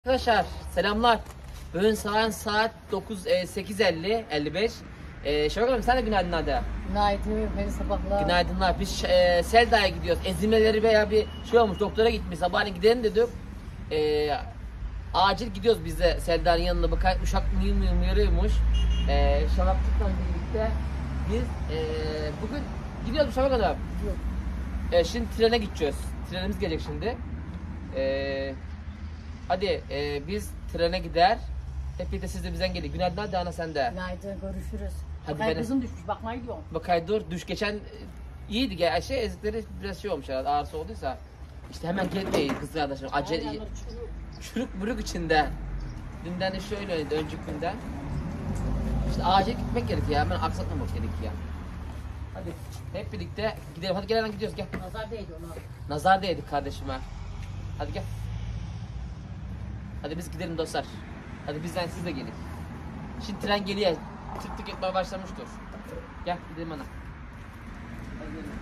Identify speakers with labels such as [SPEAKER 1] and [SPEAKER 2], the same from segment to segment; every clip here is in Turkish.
[SPEAKER 1] Arkadaşlar selamlar. Bugün saat 8:50 55. Şevket Hanım sen de günaydın hadi.
[SPEAKER 2] Günaydın, hayırlı sabahlar.
[SPEAKER 1] Günaydınlar. Biz Selda'ya gidiyoruz. Ezilmeleri veya bir şey olmuş. Doktora gitmiş. Sabahleyin gidelim dedik. Acil gidiyoruz biz de Selda'nın yanına. Bakayım uşak mıyım yarıyormuş. Şalapçık'la birlikte biz bugün gidiyoruz Şevket Hanım. Şimdi trene gideceğiz. Trenimiz gelecek şimdi. Hadi biz trene gider. Hep birlikte siz de bizden gelin. Günaydın hadi ana sen de.
[SPEAKER 2] Günaydın, görüşürüz.
[SPEAKER 1] Hadi
[SPEAKER 2] Bakay
[SPEAKER 1] benim.
[SPEAKER 2] kızım düşmüş, bakmaya gidiyorum.
[SPEAKER 1] Bakay dur düş geçen iyiydi ya ezikleri biraz şey olmuş herhalde ağrısı olduysa. İşte hemen gitmeyin kız kardeşim. Acele
[SPEAKER 2] Ayağları
[SPEAKER 1] çürük buruk içinde. Dünden de şöyle öyleydi önceki günden. İşte acil gitmek gerekiyor hemen aksatmamak gerekiyor. Hadi hep birlikte gidelim. Hadi gel hemen gidiyoruz gel.
[SPEAKER 2] nazar değdi ona.
[SPEAKER 1] Nazar değdik kardeşime. Hadi gel. Hadi biz gidelim dostlar. Hadi bizden siz de gelin. Şimdi tren geliyor. Tık tık etmeye başlamıştır. Gel gidelim ana. Hadi gidelim.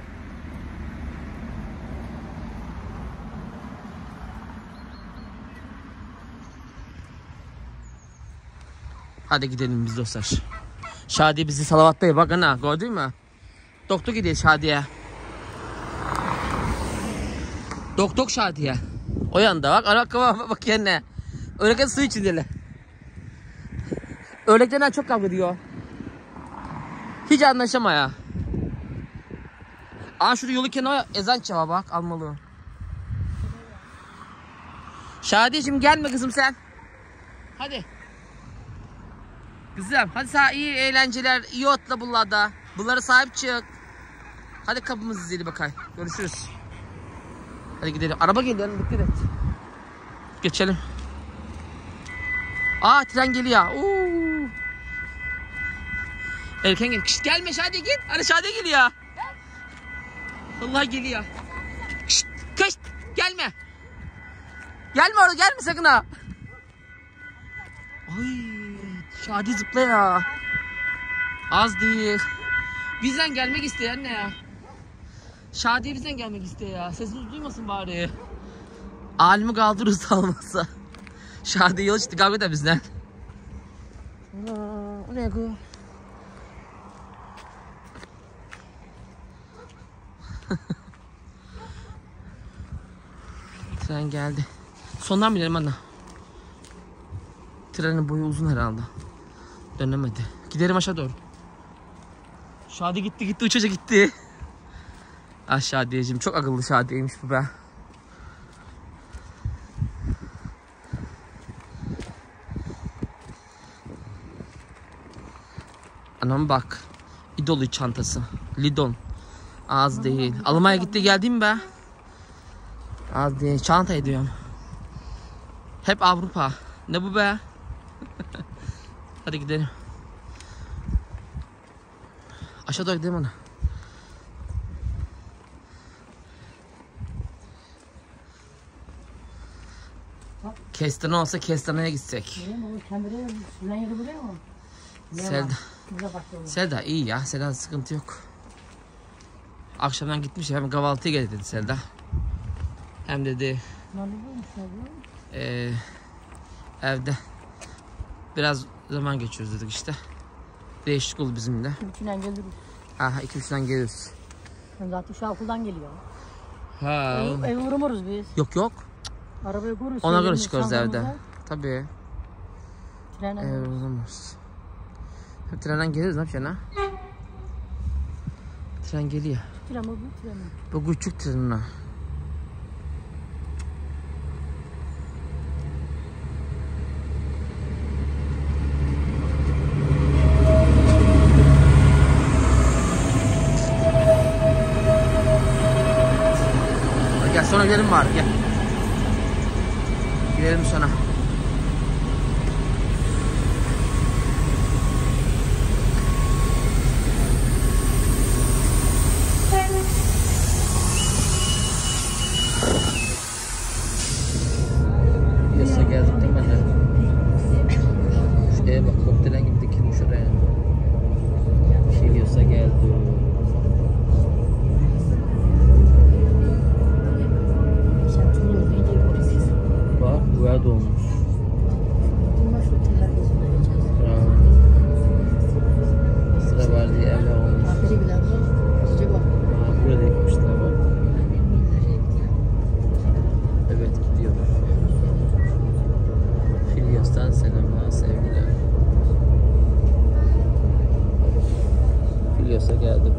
[SPEAKER 1] Hadi gidelim biz dostlar. Şadiye bizi Salavatta'ya bak ana gördün mü? Doktor gidiyor Şadiye. Doktor Şadiye. O yanda bak araba bak yerine. Öğretmen su içindeler. Öğretmenler çok kavga ediyor. Hiç anlaşamaya. Aa şurada yolu kenara ezan çalıyor bak almalı. Şadiyeciğim gelme kızım sen. Hadi. Kızım hadi sana iyi eğlenceler, iyi otla bunlarda. Bunlara sahip çık. Hadi kapımızı zili bakayım. Görüşürüz. Hadi gidelim. Araba geliyor dikkat et. Geçelim. Aa tren geliyor. Erken gel. Şişt, gelme Şadiye git. Hadi Şadiye geliyor. Allah geliyor. Şişt, kaç. Gelme. Gelme orada gelme sakın ha. Ay Şadiye zıpla ya. Az değil. Bizden gelmek isteyen ne ya? Şadiye bizden gelmek istiyor ya. Sesimiz duymasın bari. Alimi kaldırırsa almazsa. Şadiye yol çıktı kavga da bizden. O ne bu? Tren geldi. Sondan binelim anne. Trenin boyu uzun herhalde. Dönemedi. Gidelim aşağı doğru. Şadiye gitti uçacak gitti. Ah Şadiyeciğim çok akıllı Şadiyeymiş bu be. Anam bak. İdolu çantası. Lidon. Az değil. Almanya gitti geldim be. Az değil. Çanta ediyorum. Hep Avrupa. Ne bu be? Hadi gidelim. Aşağı doğru gidelim ona. Kestane olsa kestaneye gitsek. Selda iyi ya. Selda sıkıntı yok. Akşamdan gitmiş hem kahvaltıya gel dedi Selda. Hem dedi evde biraz zaman geçiyoruz dedik işte. Değişik oldu bizimle.
[SPEAKER 2] 2-3'den geliriz.
[SPEAKER 1] Aha 2-3'den geliyoruz.
[SPEAKER 2] Zaten şu okuldan geliyor.
[SPEAKER 1] Ha.
[SPEAKER 2] Ev uğramıyoruz biz.
[SPEAKER 1] Yok.
[SPEAKER 2] Arabayı kururuz.
[SPEAKER 1] Ona göre çıkarız evde. Tabii.
[SPEAKER 2] Trene
[SPEAKER 1] uğramıyoruz. Trenden geliriz ne yapacaksın ha? Tren geliyor.
[SPEAKER 2] Tren bu tren.
[SPEAKER 1] Bu küçük tren ha. Gel sonra gidelim bari gel. Gidelim sonra. Yasa geldik değil mi anne? Şuraya bak koktelen gibi dikilmiş oraya. Yasa geldi. Bak buraya dolmuş. var diye evler olmuş.
[SPEAKER 2] Haberi bile bu. Cice bak.
[SPEAKER 1] Burada yapmışlar bak. Evet gidiyor. Filyos'tan selamlar, sevgiler. Filyos'a geldik.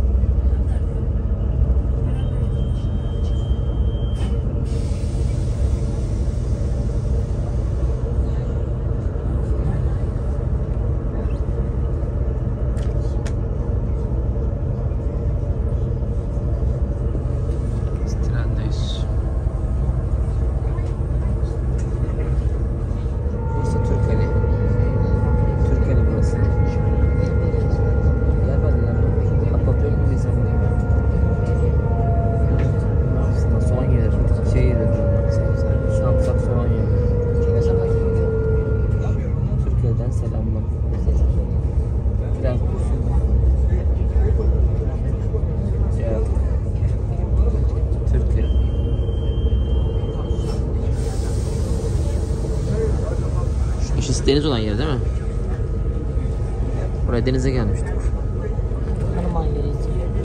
[SPEAKER 1] Deniz olan yer değil mi? Buraya denize gelmiştik.
[SPEAKER 2] Hanıman yeriyiz.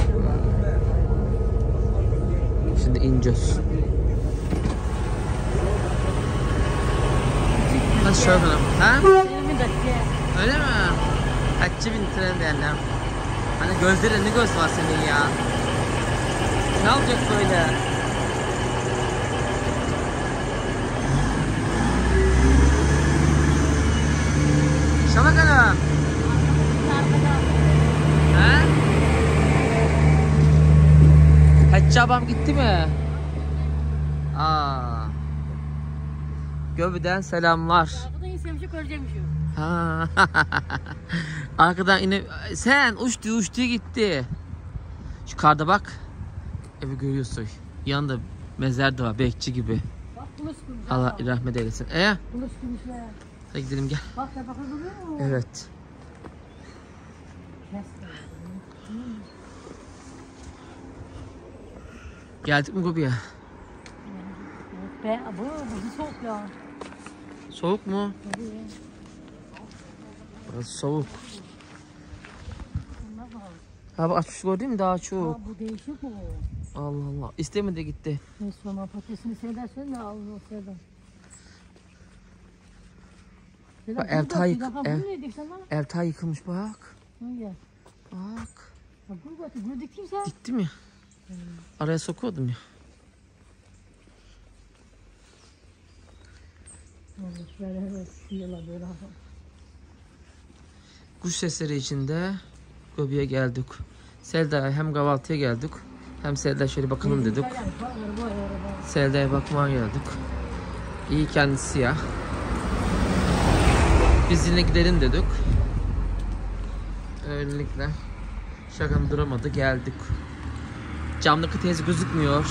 [SPEAKER 1] Şimdi ineceğiz. Nasıl şöyle ha?
[SPEAKER 2] 20 dakika.
[SPEAKER 1] Öyle mi? Kaççı bin tren derler. Hani gözlerinde ne göz var senin ya? Ne olacak böyle? Şuna bakalım. He? Hacı abam gitti mi? Aa. Göbü'den selamlar.
[SPEAKER 2] Arkadan insemişim göreceğimmişim.
[SPEAKER 1] Ha. Arkadan yine sen uçtu gitti. Şu karda bak. Evi görüyorsun. Yanında mezar da var, bekçi gibi.
[SPEAKER 2] Bak bunu sıkılmış.
[SPEAKER 1] Allah rahmet eylesin.
[SPEAKER 2] Bunu sıkılmış ya.
[SPEAKER 1] Hadi gidelim gel.
[SPEAKER 2] Bak ya bakın duruyor mu?
[SPEAKER 1] Evet. Geldik mi Gobi'ye?
[SPEAKER 2] Be, bu soğuk ya.
[SPEAKER 1] Soğuk mu?
[SPEAKER 2] Tabii.
[SPEAKER 1] Burası soğuk.
[SPEAKER 2] Bunlar bakalım.
[SPEAKER 1] Abi açmış gördün mü daha çok.
[SPEAKER 2] Aa, bu değişik bu.
[SPEAKER 1] Allah Allah. İstemedi gitti.
[SPEAKER 2] Ne sonra patatesini seyredersen de al o seyreder.
[SPEAKER 1] Bak, ev ta yıkılmış bak.
[SPEAKER 2] Öyle.
[SPEAKER 1] Bak.
[SPEAKER 2] Bak bunu götür. Bunu diktin sen.
[SPEAKER 1] Gitti mi? Araya sokuyordum ya.
[SPEAKER 2] Şöyle sıyırla böyle.
[SPEAKER 1] Kuş sesleri içinde Gobi'ye geldik. Selda'ya hem kahvaltıya geldik. Hem Selda şöyle bakalım dedik. Selda'ya bakmaya geldik. İyi kendisi ya. Biz yine gidelim dedik. Öylelikle şakam duramadı, geldik. Camdaki teyze gözükmüyor.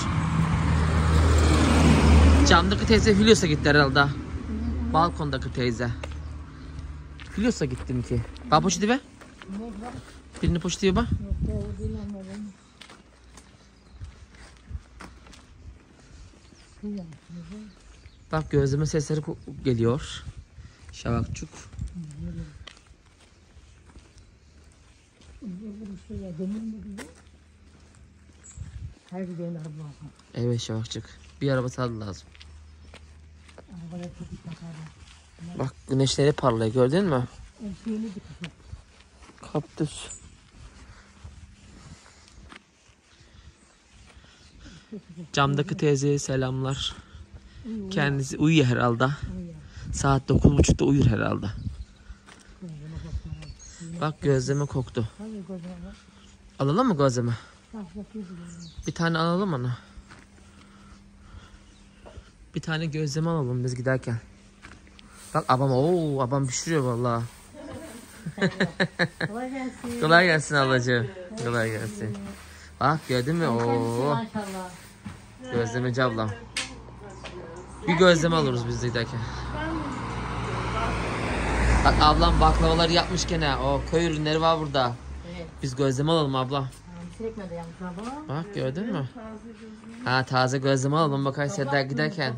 [SPEAKER 1] Camdaki teyze Hülyos'a gitti herhalde. Balkondaki teyze. Hülyos'a gittim ki. Bak poşeti be. Birini poşeti bak. Bak gözleme sesleri geliyor. Şavakçuk. Evet Şavakçuk. Bir araba sağdı lazım. Bak güneşleri parlıyor, gördün mü? Kaktüs. Camdaki teyzeye selamlar. Kendisi uyuyor herhalde. Saat 9.30'da uyur herhalde. Bak gözleme koktu. Alalım mı gözleme? Bir tane alalım onu. Bir tane gözleme alalım biz giderken. Bak abam pişiriyor vallahi.
[SPEAKER 2] Kolay gelsin.
[SPEAKER 1] Kolay gelsin ablacığım. Kolay gelsin. Bak gördün mü? Oo. Gözlemeci ablam. Bir gözleme alırız biz de giderken. Bak ablam baklavaları yapmış gene. O köy ürünleri var burada.
[SPEAKER 2] Evet.
[SPEAKER 1] Biz gözleme alalım abla. Bak gördün mü? Ha taze gözleme alalım bakayım Sedda giderken.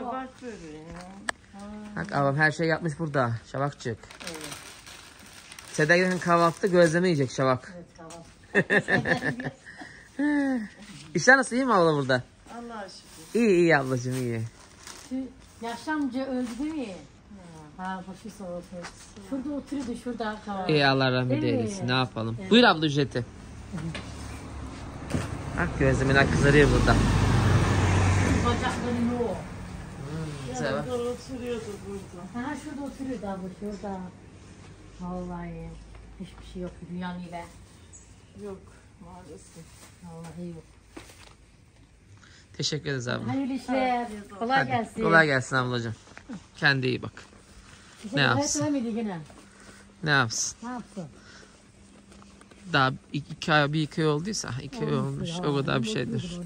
[SPEAKER 1] Bak ablam her şey yapmış burada. Şabakçık. Seda'nın kahvaltıda gözleme yiyecek Şavak.
[SPEAKER 2] Evet tamam.
[SPEAKER 1] İşler nasıl, iyi mi abla burada?
[SPEAKER 3] Allah'a şükür.
[SPEAKER 1] İyi ablacığım, iyi.
[SPEAKER 2] Şu yaşamca öldü değil mi? Ha başı sağ olsun. Şurada oturuyordu şurada.
[SPEAKER 1] İyi, Allah rahmet
[SPEAKER 2] Değil mi?
[SPEAKER 1] eylesin. Ne yapalım? Buyur abla ücreti. Bak gözlemeler kızarıyor burada.
[SPEAKER 2] Bacakları yok.
[SPEAKER 1] Güzel bak.
[SPEAKER 3] Burada oturuyordu burada.
[SPEAKER 2] Ha şurada oturuyordu abla şurada. Vallahi hiçbir şey yok dünyanın ile.
[SPEAKER 3] Yok maalesef.
[SPEAKER 2] Vallahi yok.
[SPEAKER 1] Teşekkür ederiz abla.
[SPEAKER 2] Hayırlı işler. Kolay
[SPEAKER 1] Hadi,
[SPEAKER 2] gelsin.
[SPEAKER 1] kolay gelsin ablacığım. Kendi iyi bak. Ne yapsın?
[SPEAKER 2] Yine.
[SPEAKER 1] Ne yapsın?
[SPEAKER 2] Ne yapsın?
[SPEAKER 1] Daha bir iki ay olduysa 2 ay olmuş. O kadar bir şeydir.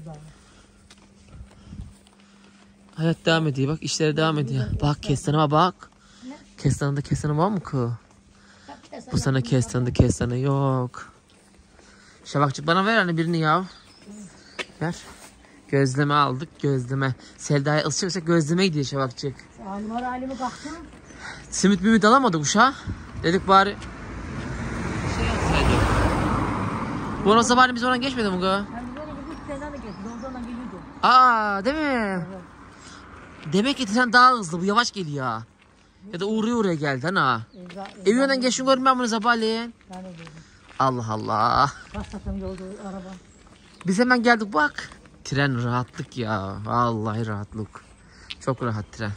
[SPEAKER 1] Hayat devam ediyor. Bak işleri devam ediyor. Bak kestanıma bak. Kestanında kestane var mı kız? Bu sene kestane yok. Şabakçık bana ver hani birini ya. Ver. Gözleme aldık, gözleme. Selda'ya ısıtacak gözleme gidiyor Şabakçık.
[SPEAKER 2] Halime baktım.
[SPEAKER 1] Simit mimit alamadık uşağa. Dedik bari şey yapsaydık. Bu arada sabahleyin biz oradan geçmedi mi kız?
[SPEAKER 2] Ben böyle gidip senden de geçtim. Oradan geliyordum.
[SPEAKER 1] Aa, değil mi? Demek ki tren daha hızlı, bu yavaş geliyor ha. Ya da uğraya geldi ha. Evi yönden geçin görün ben bunu sabahleyin.
[SPEAKER 2] Ben de dedim.
[SPEAKER 1] Allah Allah.
[SPEAKER 2] Başlattım yolda araba.
[SPEAKER 1] Biz hemen geldik bak. Tren rahatlık ya. Vallahi rahatlık. Çok rahat tren.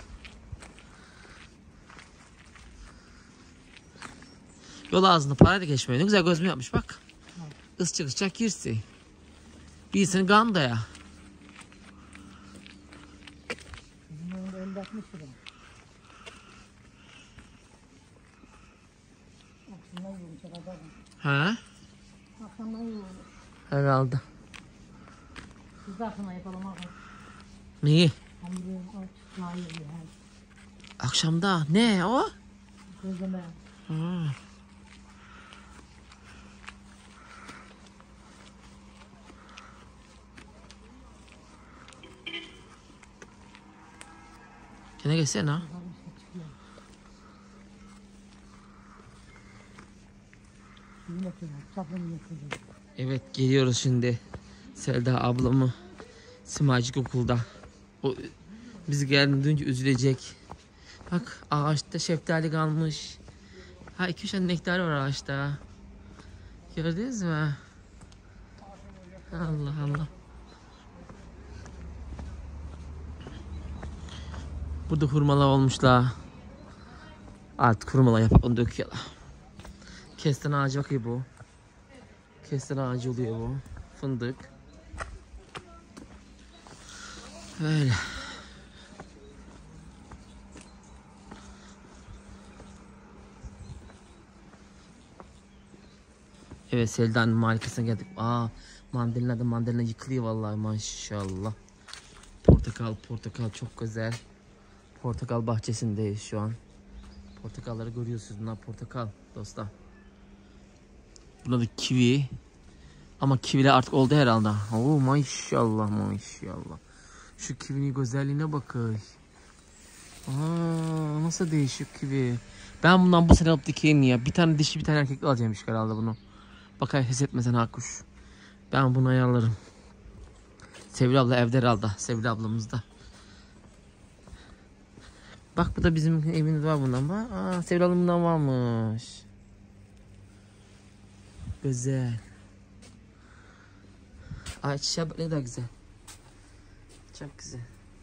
[SPEAKER 1] Yol ağzında parayla geçmiyor. Ne güzel gözümü yapmış bak. Isçak girsi. Birisinin kan da ya.
[SPEAKER 2] Bizim önünde 50-60 lira. Akşamdan yürümüş araba.
[SPEAKER 1] Ha?
[SPEAKER 2] Akşamdan yürümüş.
[SPEAKER 1] Herhalde.
[SPEAKER 2] Biz de akşamdan yapalım abi.
[SPEAKER 1] Neyi?
[SPEAKER 2] Hamburger aç. Daha iyi yiyor.
[SPEAKER 1] Akşamda. Ne o?
[SPEAKER 2] Gözleme.
[SPEAKER 1] Ha. Kendine geçsene ha.
[SPEAKER 2] Bizim yapıyorlar. Çapını yapıyorlar.
[SPEAKER 1] Evet geliyoruz şimdi. Selda ablamı Simacık okulda. O biz geldiğinde duyunca üzülecek. Bak ağaçta şeftali kalmış. Ha 2-3 tane nektar var ağaçta. Gördünüz mü? Allah Allah. Burada hurmalar olmuşlar. Artık hurmalar yapıp onu döküyorlar. Kestane ağacı bakıyor bu. Kestane ağacı oluyor bu. Fındık. Böyle. Evet Selda'nın markasına geldik. Aa mandalina yıkılıyor vallahi maşallah. Portakal çok güzel. Portakal bahçesindeyiz şu an. Portakalları görüyorsunuz. Bunlar portakal dostlar. Burada da kivi. Ama kiviler artık oldu herhalde. Oo maşallah. Şu kivinin güzelliğine bakın. Aa nasıl değişik kivi. Ben bundan bu sene alıp dikeyim ya. Bir tane dişi bir tane erkekli alacakmış herhalde bunu. Bakayım hissetmesen Hakuş. Ben bunu ayarlarım. Sevil abla evde herhalde. Sevil ablamız da. Bak bu da bizim evimiz var bundan. Bak. Aa, Sevil ablamdan varmış. Güzel. Ay çiçeğe bak ne kadar güzel. Çok güzel.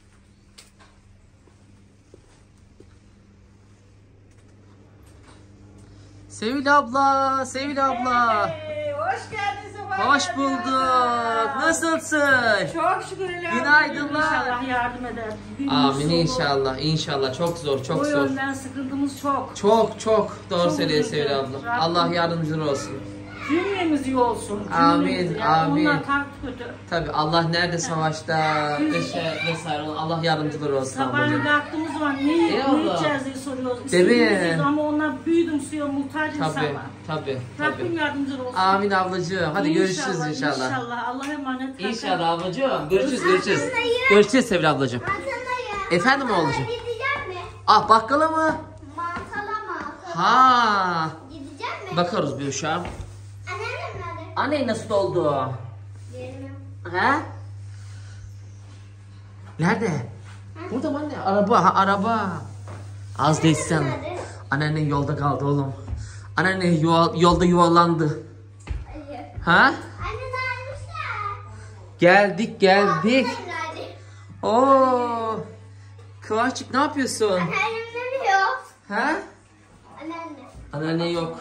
[SPEAKER 1] Sevil abla.
[SPEAKER 3] Hoş geldiniz.
[SPEAKER 1] Hoş bulduk. Nasılsın?
[SPEAKER 3] Çok şükür.
[SPEAKER 1] Günaydınlar.
[SPEAKER 3] İnşallah yardım eder.
[SPEAKER 1] Amin inşallah. Çok zor.
[SPEAKER 3] Bu yönden sıkıntımız çok.
[SPEAKER 1] Çok doğru
[SPEAKER 3] Çok
[SPEAKER 1] söylüyor
[SPEAKER 3] üzücü.
[SPEAKER 1] Sevil abla. Allah yardımcın olsun.
[SPEAKER 3] Cümlemiz iyi olsun.
[SPEAKER 1] Amin,
[SPEAKER 3] Cümlemiz.
[SPEAKER 1] amin.
[SPEAKER 3] Onlar kalp kötü.
[SPEAKER 1] Tabi Allah nerede savaşta vesaire Allah yardımcıları olsun
[SPEAKER 3] Sabahleyin
[SPEAKER 1] ablacığım.
[SPEAKER 3] kalktığımız zaman ne yiyeceğiz diye soruyoruz.
[SPEAKER 1] Değil mi?
[SPEAKER 3] İstediğimiz ama onlar büyüdüm suya muhtaç insanlar.
[SPEAKER 1] Tabi.
[SPEAKER 3] Rabbim yardımcı olsun.
[SPEAKER 1] Amin ablacığım. Hadi görüşürüz inşallah.
[SPEAKER 3] İnşallah. Allah'a emanet.
[SPEAKER 1] İnşallah ablacığım. Görüşürüz. Görüşürüz Sevil ablacığım. Efendim oğlum.
[SPEAKER 4] Gideceğim mi?
[SPEAKER 1] Ah bakkala mı?
[SPEAKER 4] Mantala mı?
[SPEAKER 1] Ha.
[SPEAKER 4] Gideceğim mi?
[SPEAKER 1] Bakarız bir uşağım.
[SPEAKER 4] Anneannem nerede?
[SPEAKER 1] Anne nasıl oldu?
[SPEAKER 4] Yerim.
[SPEAKER 1] He? Nerede? Burada mı anne? Araba. Az değilsen. Anneannen yolda kaldı oğlum. Anneannen yolda yuvarlandı.
[SPEAKER 4] Hayır.
[SPEAKER 1] Ha?
[SPEAKER 4] Anne neredesin?
[SPEAKER 1] Geldik.
[SPEAKER 4] Nerede?
[SPEAKER 1] Oo. Kıvançık ne yapıyorsun?
[SPEAKER 4] Anneannem nerede yok?
[SPEAKER 1] Ha?
[SPEAKER 4] Anneanne.
[SPEAKER 1] Anneanne yok.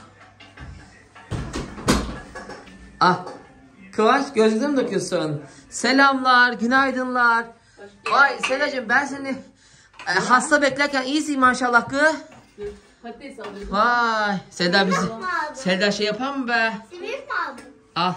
[SPEAKER 1] Ah. Kıvanç gözlüğünü mü takıyorsun? Selamlar, günaydınlar. Vay Sedacığım ben seni hasta beklerken iyisin maşallah kız.
[SPEAKER 2] Patates alıyorum.
[SPEAKER 1] Vay Seda bizi. Seda şey yapar mı be?
[SPEAKER 4] Simit mi aldın?
[SPEAKER 1] Al.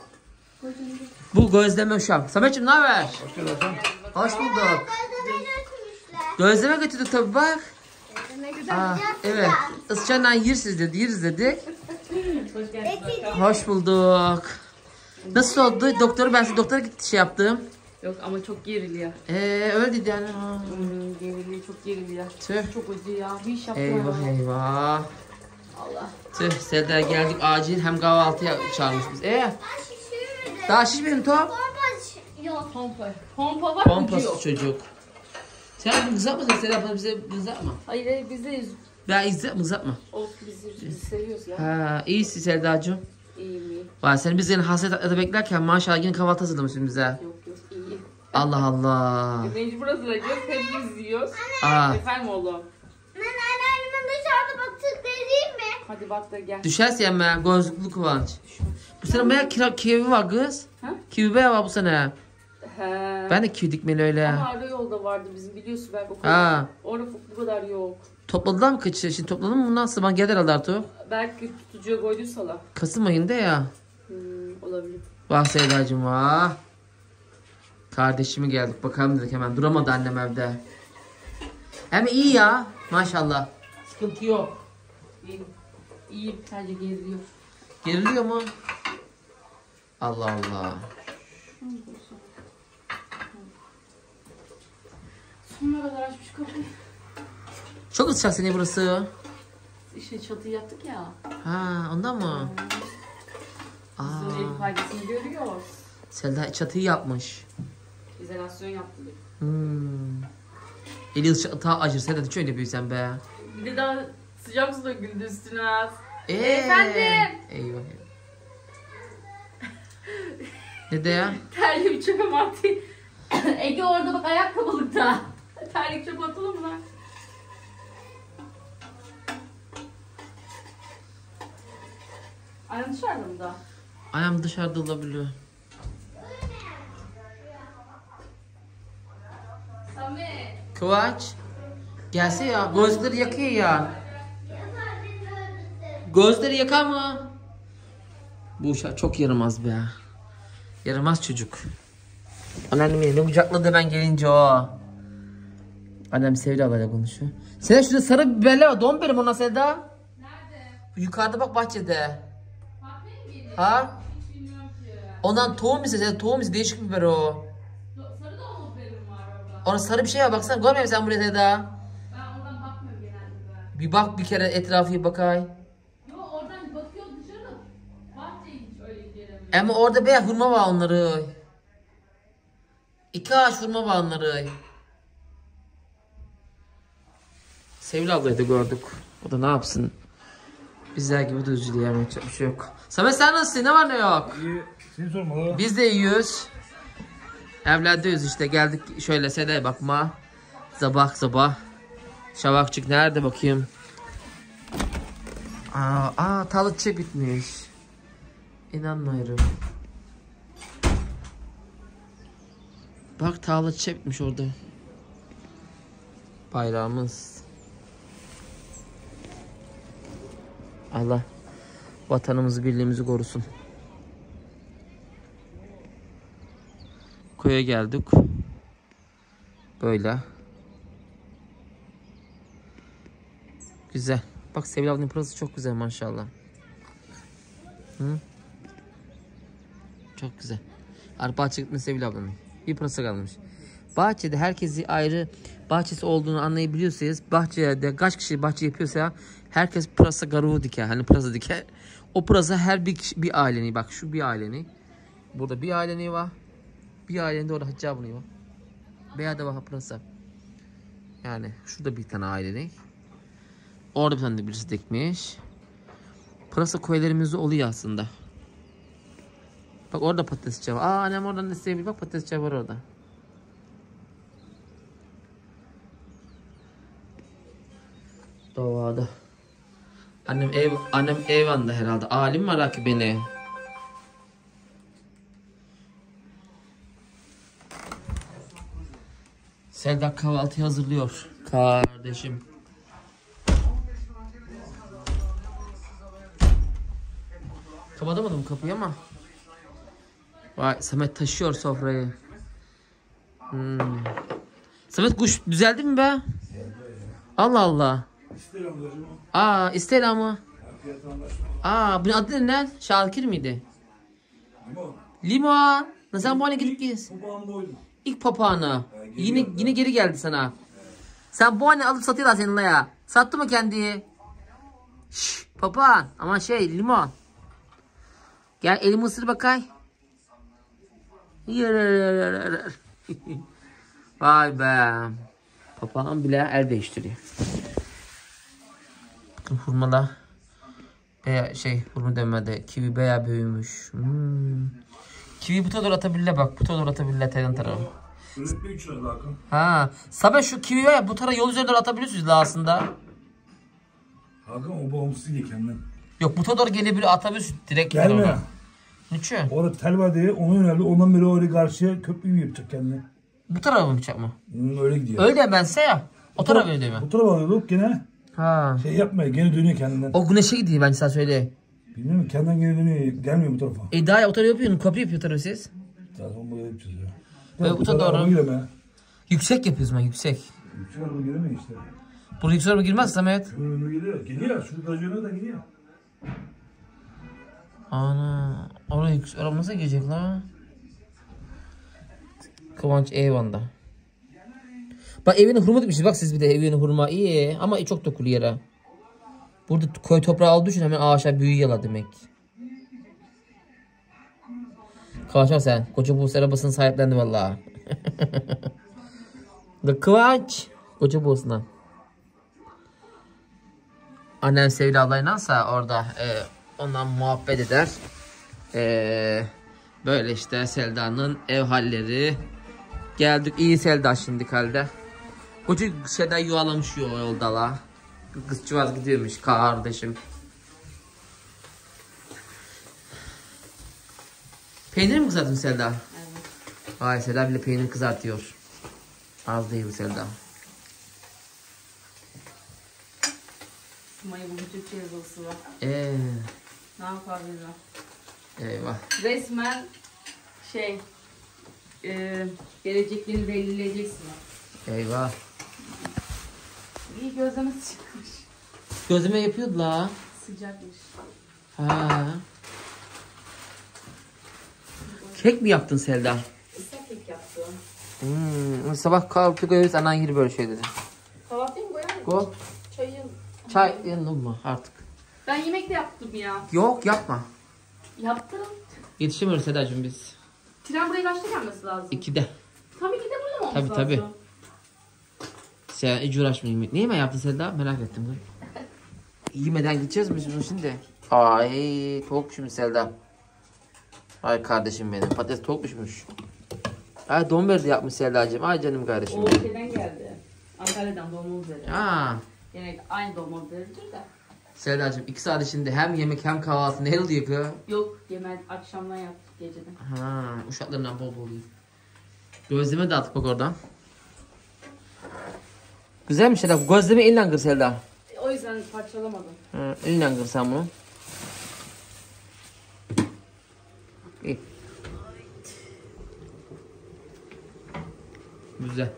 [SPEAKER 1] Bu gözleme uşak. Sametciğim ne haber? Hoş bulduk.
[SPEAKER 4] Gözlemeyi götürmüşler.
[SPEAKER 1] Gözleme götürdük tabii bak.
[SPEAKER 4] Gözlemeyi
[SPEAKER 1] Ah,
[SPEAKER 4] götürmüşler.
[SPEAKER 1] evet. Isçanla yeriz dedik.
[SPEAKER 2] Hoş geldin.
[SPEAKER 1] Hoş bulduk. Nasıl oldu? Ben size doktora gitti şey yaptım.
[SPEAKER 2] Yok ama çok geriliyor.
[SPEAKER 1] Öyle dedi yani.
[SPEAKER 2] Geriliyor, çok geriliyor.
[SPEAKER 1] Tüh.
[SPEAKER 2] Çok acı ya. Bir iş yaptım.
[SPEAKER 1] Eyvah.
[SPEAKER 2] Allah.
[SPEAKER 1] Tüh Seda geldik acil hem kahvaltıya çağırmış biz.
[SPEAKER 4] Ben şişirmedim.
[SPEAKER 1] Daha şişmedin top.
[SPEAKER 4] Pompa yok.
[SPEAKER 2] Pompa var mı?
[SPEAKER 1] Pompası çocuk. Sen mızatma Seda bana bize mızatma.
[SPEAKER 2] Hayır bizdeyiz.
[SPEAKER 1] Ben mızatma.
[SPEAKER 2] Olsun biz seviyoruz ya.
[SPEAKER 1] Ha iyisin Sedacığım.
[SPEAKER 2] İyiyim.
[SPEAKER 1] Vay sen biz yine hasret beklerken maşallah yine kahvaltı hazırlamışsın bize.
[SPEAKER 2] Yok iyi.
[SPEAKER 1] Allah Allah.
[SPEAKER 2] Mecbur hazırlayacağız. Hepimiz yiyoruz.
[SPEAKER 1] Aa,
[SPEAKER 2] Efendim oğlum.
[SPEAKER 4] Ben anneannemin dışarıda baktık değil mi?
[SPEAKER 2] Hadi bak da gel.
[SPEAKER 1] düşersin yeme gözlüklü Kıvanç. Bu sene bayağı kivi var kız.
[SPEAKER 2] Ha?
[SPEAKER 1] Kivi bayağı var bu sene.
[SPEAKER 2] He.
[SPEAKER 1] Ben de kivi dikmeli öyle.
[SPEAKER 2] Ama ara yolda vardı bizim biliyorsun belki o kadar.
[SPEAKER 1] Ha.
[SPEAKER 2] Orada bu kadar yok.
[SPEAKER 1] Topladılar mı kaçı? Şimdi topladın mı? Nasıl? Ben gelir herhalde artık.
[SPEAKER 2] Belki tutucuya koyduysalar.
[SPEAKER 1] Kasım ayında ya.
[SPEAKER 2] Olabilir.
[SPEAKER 1] Vah Seyda'cığım vah. Kardeşimi geldik bakalım dedik hemen. Duramadı annem evde. Hem iyi ya. Maşallah. Sıkıntı yok.
[SPEAKER 2] İyi. Sadece geriliyor.
[SPEAKER 1] Geriliyor mu? Allah Allah.
[SPEAKER 2] Sonuna kadar açmış kapıyı.
[SPEAKER 1] Çok ısıtacak seni burası.
[SPEAKER 2] İşte çatıyı yaptık ya.
[SPEAKER 1] Ha ondan mı?
[SPEAKER 2] Bizim el faydasını görüyoruz.
[SPEAKER 1] Selda çatıyı yapmış.
[SPEAKER 2] İzolasyon yaptık.
[SPEAKER 1] Eli ta acır Selda şöyle büyüsen be.
[SPEAKER 2] Bir de daha sıcak su döküldü üstüne az.
[SPEAKER 1] Efendim. Eyvah. Ne de ya?
[SPEAKER 2] Terlik çöpe attı. Ege orada bak ayakkabılıkta. Terlik çöpe atalım mı lan? Ayağın dışarıda mı da?
[SPEAKER 1] Ayağım dışarıda olabiliyor.
[SPEAKER 2] Samet.
[SPEAKER 1] Kıvanç. Gelse ya. Gözleri yakıyor ya. Gözleri yakar mı? Bu uşak çok yaramaz be. Yaramaz çocuk. Anneannem elini kucakladı ben gelince o. Annem Sevda ablayla konuşuyor. Seda şurada sarı biberler var. Don benim ona Seda.
[SPEAKER 2] Nerede?
[SPEAKER 1] Yukarıda bak bahçede.
[SPEAKER 2] Bakmaya mı geliyor?
[SPEAKER 1] Ha?
[SPEAKER 2] Hiç bilmiyorum ki.
[SPEAKER 1] Ondan tohum ise Seda tohum ise değişik biber o.
[SPEAKER 2] Sarı dolma biberim var orada.
[SPEAKER 1] Ona sarı bir şey var baksana görmüyor musun sen buraya Seda?
[SPEAKER 2] Ben oradan bakmıyorum genelde.
[SPEAKER 1] Bir bak bir kere etrafı bakay.
[SPEAKER 2] Yo oradan bakıyoruz dışarı. Bahçeyi hiç öyle giremiyorum.
[SPEAKER 1] Ama orada bayağı hurma var onları. 2 ağaç hurma var onları. Sevil ablayı da gördük. O da ne yapsın? Bizler gibi de üzülüyor yani bir şey yok. Samet sen nasılsın? Ne var ne yok?
[SPEAKER 5] İyi. Seni sormalı.
[SPEAKER 1] Biz de yiyoruz. Evlerdeyiz işte geldik şöyle Seda'ya bakma. Sabah. Şavakçık nerede bakayım? Talı çiçek bitmiş. İnanmıyorum. Bak tağla çiçek bitmiş orada. Bayrağımız. Allah vatanımızı birliğimizi korusun. Köye geldik. Böyle. Güzel. Bak Sevil ablanın pırası çok güzel maşallah. Hı? Çok güzel. Arpa açıklıklı Sevil ablanın. Bir pırasa kalmış. Bahçede herkesi ayrı bahçesi olduğunu anlayabiliyorsanız, bahçede kaç kişi bahçe yapıyorsa herkes pırasa garuğu diker. Hani pırasa diker. O pırasa her bir ailenin, bak şu bir ailenin. Burada bir ailenin var. Bir ailenin de orada Hacca bunu var. Veya da var pırasa. Yani şurada bir tane ailenin. Orada bir tane de birisi dikmiş. Pırasa koylarımızda oluyor aslında. Bak orada patates çağı var. Aa, annem oradan isteyebilir. Bak patates çağı var orada. Doğada. Annem eyvanda herhalde. Alim merak beni. Selda kahvaltı hazırlıyor. Kardeşim. Kapatamadım kapıyı ama. Vay, Samet taşıyor sofrayı. Samet kuş düzeldi mi be? Allah Allah. Aa, İstela mı? Aa, bunun adı ne? Şakir miydi? Limon. Sen bu hale gidip giyiz. İlk papağanı. Yine geri geldi sana. Sen bu hale alıp satıyorlar seninle ya. Sattı mı kendi? Şşş, papağan. Ama limon. Gel elimi ısır bakay. Vay be. Papağan bile el değiştiriyor. Hurmalar. Hurma demedi. Kivi bayağı büyümüş. Kivi bu kadar atabilirler bak. Bu kadar atabilirler teren tarafı.
[SPEAKER 5] Sürekli 3 lira Hakan.
[SPEAKER 1] Ha. Sabah şu kivi var ya, bu tarafa yol üzerinde atabiliyorsunuz aslında.
[SPEAKER 5] Hakan o bağımsız diye kendine.
[SPEAKER 1] Yok, bu kadar gelebilir, atabiliyorsun direkt.
[SPEAKER 5] Gelme.
[SPEAKER 1] Niçin?
[SPEAKER 5] Orada tel var diye onu yöneldi. Ondan beri oraya karşıya köprü mü yapacak kendine?
[SPEAKER 1] Bu tarafa mı yapacak mı?
[SPEAKER 5] Öyle gidiyor.
[SPEAKER 1] Öyle bense ya. O tarafa öyle değil mi?
[SPEAKER 5] Bu tarafa alıyorduk gene.
[SPEAKER 1] Ha.
[SPEAKER 5] Yapmıyor gene dönüyor kendinden.
[SPEAKER 1] O güneşe gidiyor bence, sana söyle.
[SPEAKER 5] Bilmiyorum kendinden gene dönüyor. Gelmiyor bu tarafa.
[SPEAKER 1] Daha ya o tarafa yapıyorsun. Köprü yapıyor tarafa siz.
[SPEAKER 5] Zaten buraya yapacağız ya.
[SPEAKER 1] Böyle bu tarafa doğru.
[SPEAKER 5] Gireme.
[SPEAKER 1] Yüksek yapıyoruz ben, yüksek.
[SPEAKER 5] Yüksek araba giremiyor işte.
[SPEAKER 1] Buraya yüksek araba girmez Samet.
[SPEAKER 5] Önüme geliyor. Geliyor. Şu gazına da geliyor.
[SPEAKER 1] Ana. Oraya yüksek araba nasıl gelecek la? Kıvanç eyvanda. Bak evine hurma dikmişiz. Bak siz bir de evine hurma. İyi ama çok dokulu yere. Burada koy toprağı aldığı için hemen ağaçlar büyüyorlar demek. Kıvanç sen. Koca Buse arabasını sahiplendi vallahi. Kıvanç. Koca Buse'dan. Annem Sevil ablayla orada ondan muhabbet eder. Böyle işte Selda'nın ev halleri. Geldik iyi Selda şimdi halde. Koca şeyden yuvalamış yolda la. Kızcağız gidiyormuş kardeşim. Peynir mi kızartın Selda? Evet. Vay, Selda bile peynir kızartıyor. Az değil bu Selda.
[SPEAKER 3] Mayı bu Türkçe yazısı var. Ne yapabilirim?
[SPEAKER 1] Eyvah.
[SPEAKER 3] Resmen gelecekleri belirleyeceksin.
[SPEAKER 1] Eyvah.
[SPEAKER 3] İyi gözlemesi çıkmış.
[SPEAKER 1] Gözleme yapıyordu la.
[SPEAKER 3] Sıcakmış.
[SPEAKER 1] Ha. Kek mi yaptın Selda?
[SPEAKER 3] Islak kek yaptım.
[SPEAKER 1] Sabah kahvaltı koyuyoruz, anan yeri böyle şey dedi.
[SPEAKER 3] Kahvaltıyı mı koyar mısın?
[SPEAKER 1] Go. Çay yanılır mı artık?
[SPEAKER 3] Ben yemek de yaptım ya.
[SPEAKER 1] Yok yapma.
[SPEAKER 3] Yaptım.
[SPEAKER 1] Yetişemiyoruz Sedacığım biz.
[SPEAKER 3] Tren buraya kaçta gelmesi lazım?
[SPEAKER 1] 2'de.
[SPEAKER 3] Tabii ki de burada mı olması
[SPEAKER 1] Tabii.
[SPEAKER 3] lazım?
[SPEAKER 1] Sen hiç uğraşmayayım. Niye mi yaptın Selda? Merak ettim. Yemeden gideceğiz mi bunu şimdi? Ay tavuk pişmiş Selda. Ay kardeşim benim. Patates tavuk pişmiş. Ay don verdi yapmış Selda'cığım. Ay canım kardeşim.
[SPEAKER 3] O şeyden geldi. Antalya'dan dolma üzeri.
[SPEAKER 1] Ha.
[SPEAKER 3] Genelde aynı dolma üzeridir de.
[SPEAKER 1] Selda'cığım 2 saat içinde hem yemek hem kahvaltı ne oluyor ki?
[SPEAKER 3] Yok yemek akşamdan yaptık geceden.
[SPEAKER 1] Ha, uşaklarından bol bol yiyin. Gözleme de attık bak oradan. Güzelmiş Selda. Gözleme elle kır Selda.
[SPEAKER 3] O yüzden parçalamadım.
[SPEAKER 1] Ha, elle kır sen bunu. İyi. Güzel.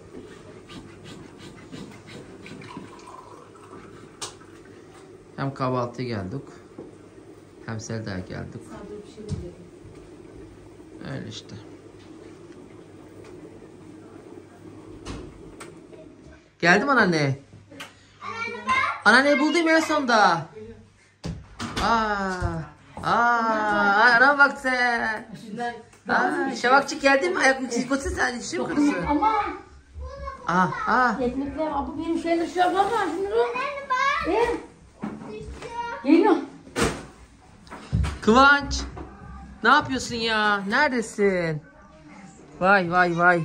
[SPEAKER 1] Hem kahvaltıya geldik. Hem Selda'ya geldik.
[SPEAKER 3] Sadece bir şey dedim.
[SPEAKER 1] Öyle işte. Geldim anneanne. Anneanneyi buldum en sonunda. Ana bak sen. Şavakçı geldi mi? Ayak uçuşu koysun sen. Düşün kırısı.
[SPEAKER 2] Ama. Ekmekler, bu benim şeyler şu an var mı? Geliyor.
[SPEAKER 1] Kıvanç. Ne yapıyorsun ya? Neredesin? Vay. Vay.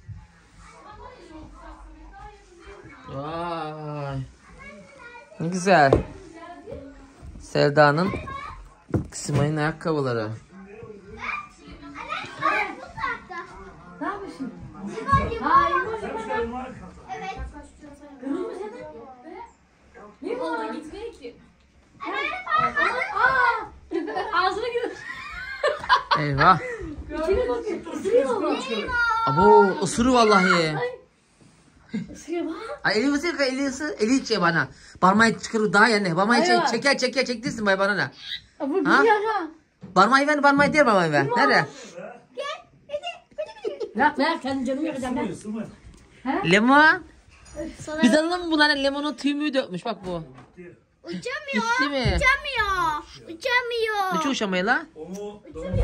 [SPEAKER 1] Ne güzel. Selda'nın Simay'ın ayakkabıları.
[SPEAKER 2] Ne yapıyorsun?
[SPEAKER 4] Evet.
[SPEAKER 2] Kırmızı mı senin? Ne bu? Ona gitmiyor ki. Ağzına giriyor.
[SPEAKER 1] Eyvah.
[SPEAKER 2] İçine bakıyor. Isırıyor mu?
[SPEAKER 1] Abo ısırı vallahi.
[SPEAKER 2] Isırıyor bak.
[SPEAKER 1] Ay eli içe bana. Parmağı çıkarır daha yani. Parmağı çektirsin bana ne?
[SPEAKER 2] Bu
[SPEAKER 1] Ha?
[SPEAKER 2] gidiyor ha.
[SPEAKER 1] Parmağı ver parmağı ver. Nerede?
[SPEAKER 2] Ver kendi canımı yakacağım ben.
[SPEAKER 1] Lemon. Biz alalım bunlara lemonun tüyümü dökmüş bak bu.
[SPEAKER 4] Uçamıyor.
[SPEAKER 1] Gitti mi?
[SPEAKER 4] Uçamıyor.
[SPEAKER 1] Hiç uçamayı la.
[SPEAKER 5] Onu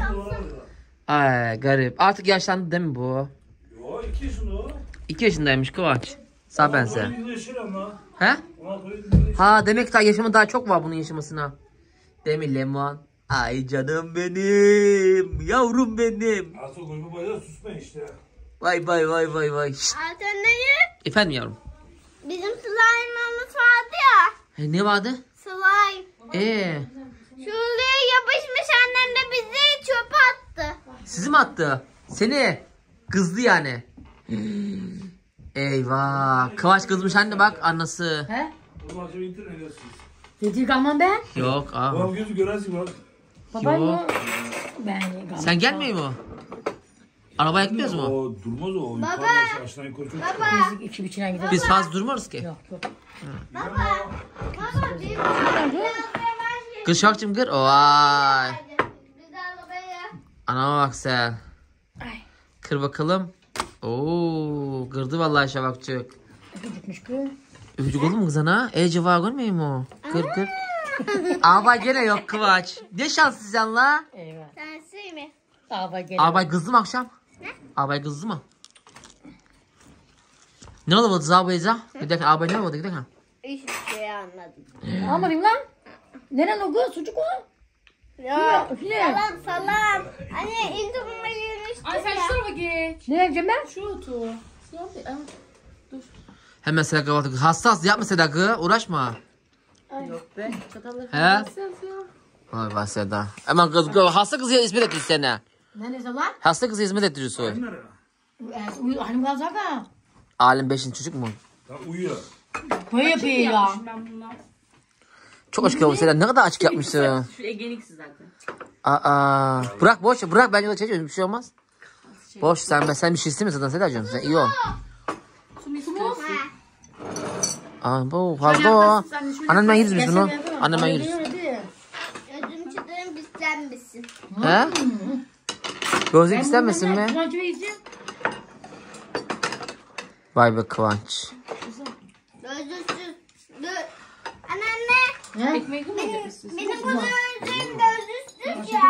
[SPEAKER 1] Ay garip. Artık yaşlandı değil mi bu?
[SPEAKER 5] Yo 2 yaşında o.
[SPEAKER 1] 2 yaşındaymış Kıvanç. Sağ bense.
[SPEAKER 5] 17 yaşında ama.
[SPEAKER 1] He?
[SPEAKER 5] 17
[SPEAKER 1] Ha demek ki daha yaşamı daha çok var bunun yaşamasına. Değil mi Lemon? Ay canım benim. Yavrum benim.
[SPEAKER 5] Artık uyku boyda susma işte.
[SPEAKER 1] Vay. Şşt.
[SPEAKER 4] Anneyi
[SPEAKER 1] Efendim yavrum.
[SPEAKER 4] bizim slime'ımız vardı ya.
[SPEAKER 1] Ne vardı?
[SPEAKER 4] Slime. Şuraya yapışmış, annem de bizi çöpe attı.
[SPEAKER 1] Sizi mi attı? Seni. Kızdı yani. Eyvah. Kıvanç kızmış anne bak annesi.
[SPEAKER 2] He?
[SPEAKER 5] Bunu acaba internet edersiniz.
[SPEAKER 2] Dedi kalmam ben.
[SPEAKER 1] Yok abi.
[SPEAKER 5] Babam gözü görersin bak.
[SPEAKER 2] Babam
[SPEAKER 1] Yok.
[SPEAKER 2] mı? Ben kalmam.
[SPEAKER 1] Sen gelmiyor mu? Arabaya gitmiyoruz mu?
[SPEAKER 5] O durmaz o.
[SPEAKER 4] Baba.
[SPEAKER 5] Aşağı yukarı çok
[SPEAKER 2] Biz iki biçine gidelim.
[SPEAKER 1] Biz fazla durmuyoruz ki.
[SPEAKER 2] Yok.
[SPEAKER 4] Baba bir
[SPEAKER 1] Kız şarkçım gır. Vay.
[SPEAKER 4] Biz arabaya.
[SPEAKER 1] Anama bak sen.
[SPEAKER 2] Ay.
[SPEAKER 1] Kır bakalım. Oo, kırdı vallahi şavakçık.
[SPEAKER 2] Gitmiş kız.
[SPEAKER 1] Öpücük oldu mu kız ana? Cevap görmüyor mu? Kır. Ama gene yok Kıvanç. Ne şanssız sen la.
[SPEAKER 2] Eyvah.
[SPEAKER 4] Sensin mi?
[SPEAKER 2] Baba gel.
[SPEAKER 1] Abay kızdı mı akşam? Abay kızdı mı? Ne oldu bu zabayıza? Gidelim abay ne oldu gidelim.
[SPEAKER 4] Hiçbir şey anladım.
[SPEAKER 2] Almadın lan. Neren o kız? Sucuk o.
[SPEAKER 4] Ya.
[SPEAKER 2] Ne?
[SPEAKER 4] Salam. Anne ilk bununla yürümüştüm
[SPEAKER 3] Ay sen
[SPEAKER 4] ya.
[SPEAKER 3] şu tarafa geç.
[SPEAKER 2] Ne yapacağım ben?
[SPEAKER 3] Şu otu.
[SPEAKER 1] Hemen Seda kahvaltı. Hassas yapma Seda kız. Uğraşma.
[SPEAKER 3] Yok be. Çatalları
[SPEAKER 1] He? Vay vay Seda. Hemen kız hasta kızı hizmet ettiriyorsun sana.
[SPEAKER 2] Ne zaman?
[SPEAKER 1] Hasta kızı hizmet ettiriyorsun.
[SPEAKER 2] Uyuyor. Hanım kalacak ha.
[SPEAKER 1] Alim 5. çocuk mu?
[SPEAKER 5] Ya uyuyor.
[SPEAKER 2] Böyle yapıyor ya.
[SPEAKER 3] Ben bunlar.
[SPEAKER 1] Çok açık yapmış Seda. Ne kadar açık yapmışsın.
[SPEAKER 3] Şu Ege'ninkisi zaten.
[SPEAKER 1] Aa, bırak boş bırak bence de çekiyorsun bir şey olmaz. Boş sen bir şey istemiyorsun zaten Sedacığım sen iyi ol.
[SPEAKER 3] Su mu istiyorsun?
[SPEAKER 1] Aa bu fazla o. Annem ben yeriz biz bunu. Annem ben yeriz.
[SPEAKER 4] Gözüm çıtırım bizden misin?
[SPEAKER 1] He? Gözlük istenmesin mi?
[SPEAKER 2] Kıvancı yiyeceğim.
[SPEAKER 1] Vay be Kıvanç.
[SPEAKER 4] Gözlüksüz. Anneanne.
[SPEAKER 3] Ekmeği mi yiyeceksin?
[SPEAKER 4] Benim bu gözlüğüm gözlüksüz ya.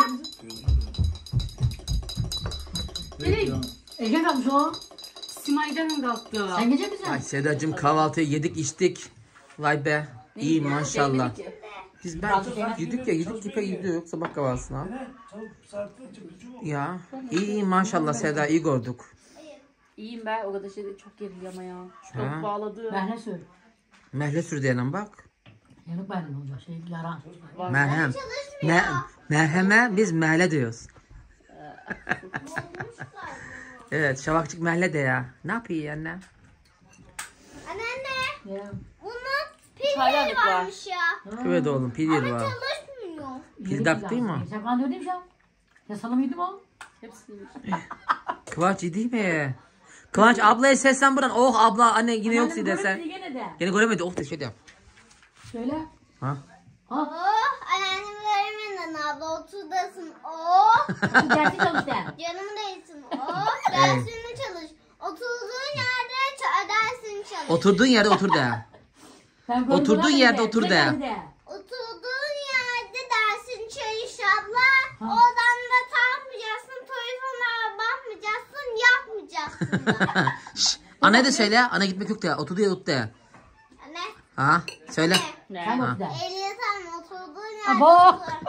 [SPEAKER 2] Ege kalmış o.
[SPEAKER 3] Simay'dan mı kalktı?
[SPEAKER 2] Sen gece misin?
[SPEAKER 1] Ay Sedacığım kahvaltıyı yedik içtik. Vay be. İyi maşallah. Biz ben yedik ipe gidiyor sabah kahvaltısına. Ya iyi maşallah Seda iyi gördük.
[SPEAKER 3] İyiyim ben. O kadar şey de çok geriliyor ama ya. Şu
[SPEAKER 1] Ha.
[SPEAKER 3] tavuk bağladı.
[SPEAKER 2] Ben ne söyleyeyim?
[SPEAKER 1] Mehle sür diyelim bak.
[SPEAKER 2] Yanık benim olacak şey yaran.
[SPEAKER 1] Merhem. Merheme biz mehle diyoruz. Evet şavakçık mehle de ya. Ne yapıyor anne?
[SPEAKER 4] Anneanne.
[SPEAKER 2] Ya.
[SPEAKER 4] Bunun
[SPEAKER 3] Çaydanlık
[SPEAKER 4] pilleri
[SPEAKER 3] var.
[SPEAKER 4] varmış ya.
[SPEAKER 1] Evet oğlum pil yeri var.
[SPEAKER 4] Çalışmıyor.
[SPEAKER 1] Pil tak değil mi?
[SPEAKER 2] Sen kan diyordun ya. Ya salam yedim o.
[SPEAKER 3] Hepsini.
[SPEAKER 1] Kıvanç iyi değil mi? Kıvanç ablaya seslen buradan. Oh abla anne yine yok
[SPEAKER 2] Annem
[SPEAKER 1] desen.
[SPEAKER 2] görmedi gene de.
[SPEAKER 1] Gene göremedi. Oh de şöyle yap.
[SPEAKER 2] Söyle.
[SPEAKER 1] Ha?
[SPEAKER 2] Ha.
[SPEAKER 4] Oh anneannem vermeden abla oturdasın. Oh.
[SPEAKER 2] Dersi çalış de.
[SPEAKER 4] Canımı değilsin. Oh dersini çalış. Oturduğun yerde dersini çalış.
[SPEAKER 1] Oturduğun yerde otur de. Oturduğun yerde otur de.
[SPEAKER 4] Oturduğun yerde dersini çalış abla. Oradan da takmayacaksın. Telefona bakmayacaksın. Yapmayacaksın da.
[SPEAKER 1] Şşş, Anne de söyle. Ana gitmek yok de. Oturduğu yerde otur de.
[SPEAKER 4] Anne.
[SPEAKER 1] Ha söyle.
[SPEAKER 2] Sen otur de.
[SPEAKER 4] Ehliyeten oturduğun yerde
[SPEAKER 2] Abo.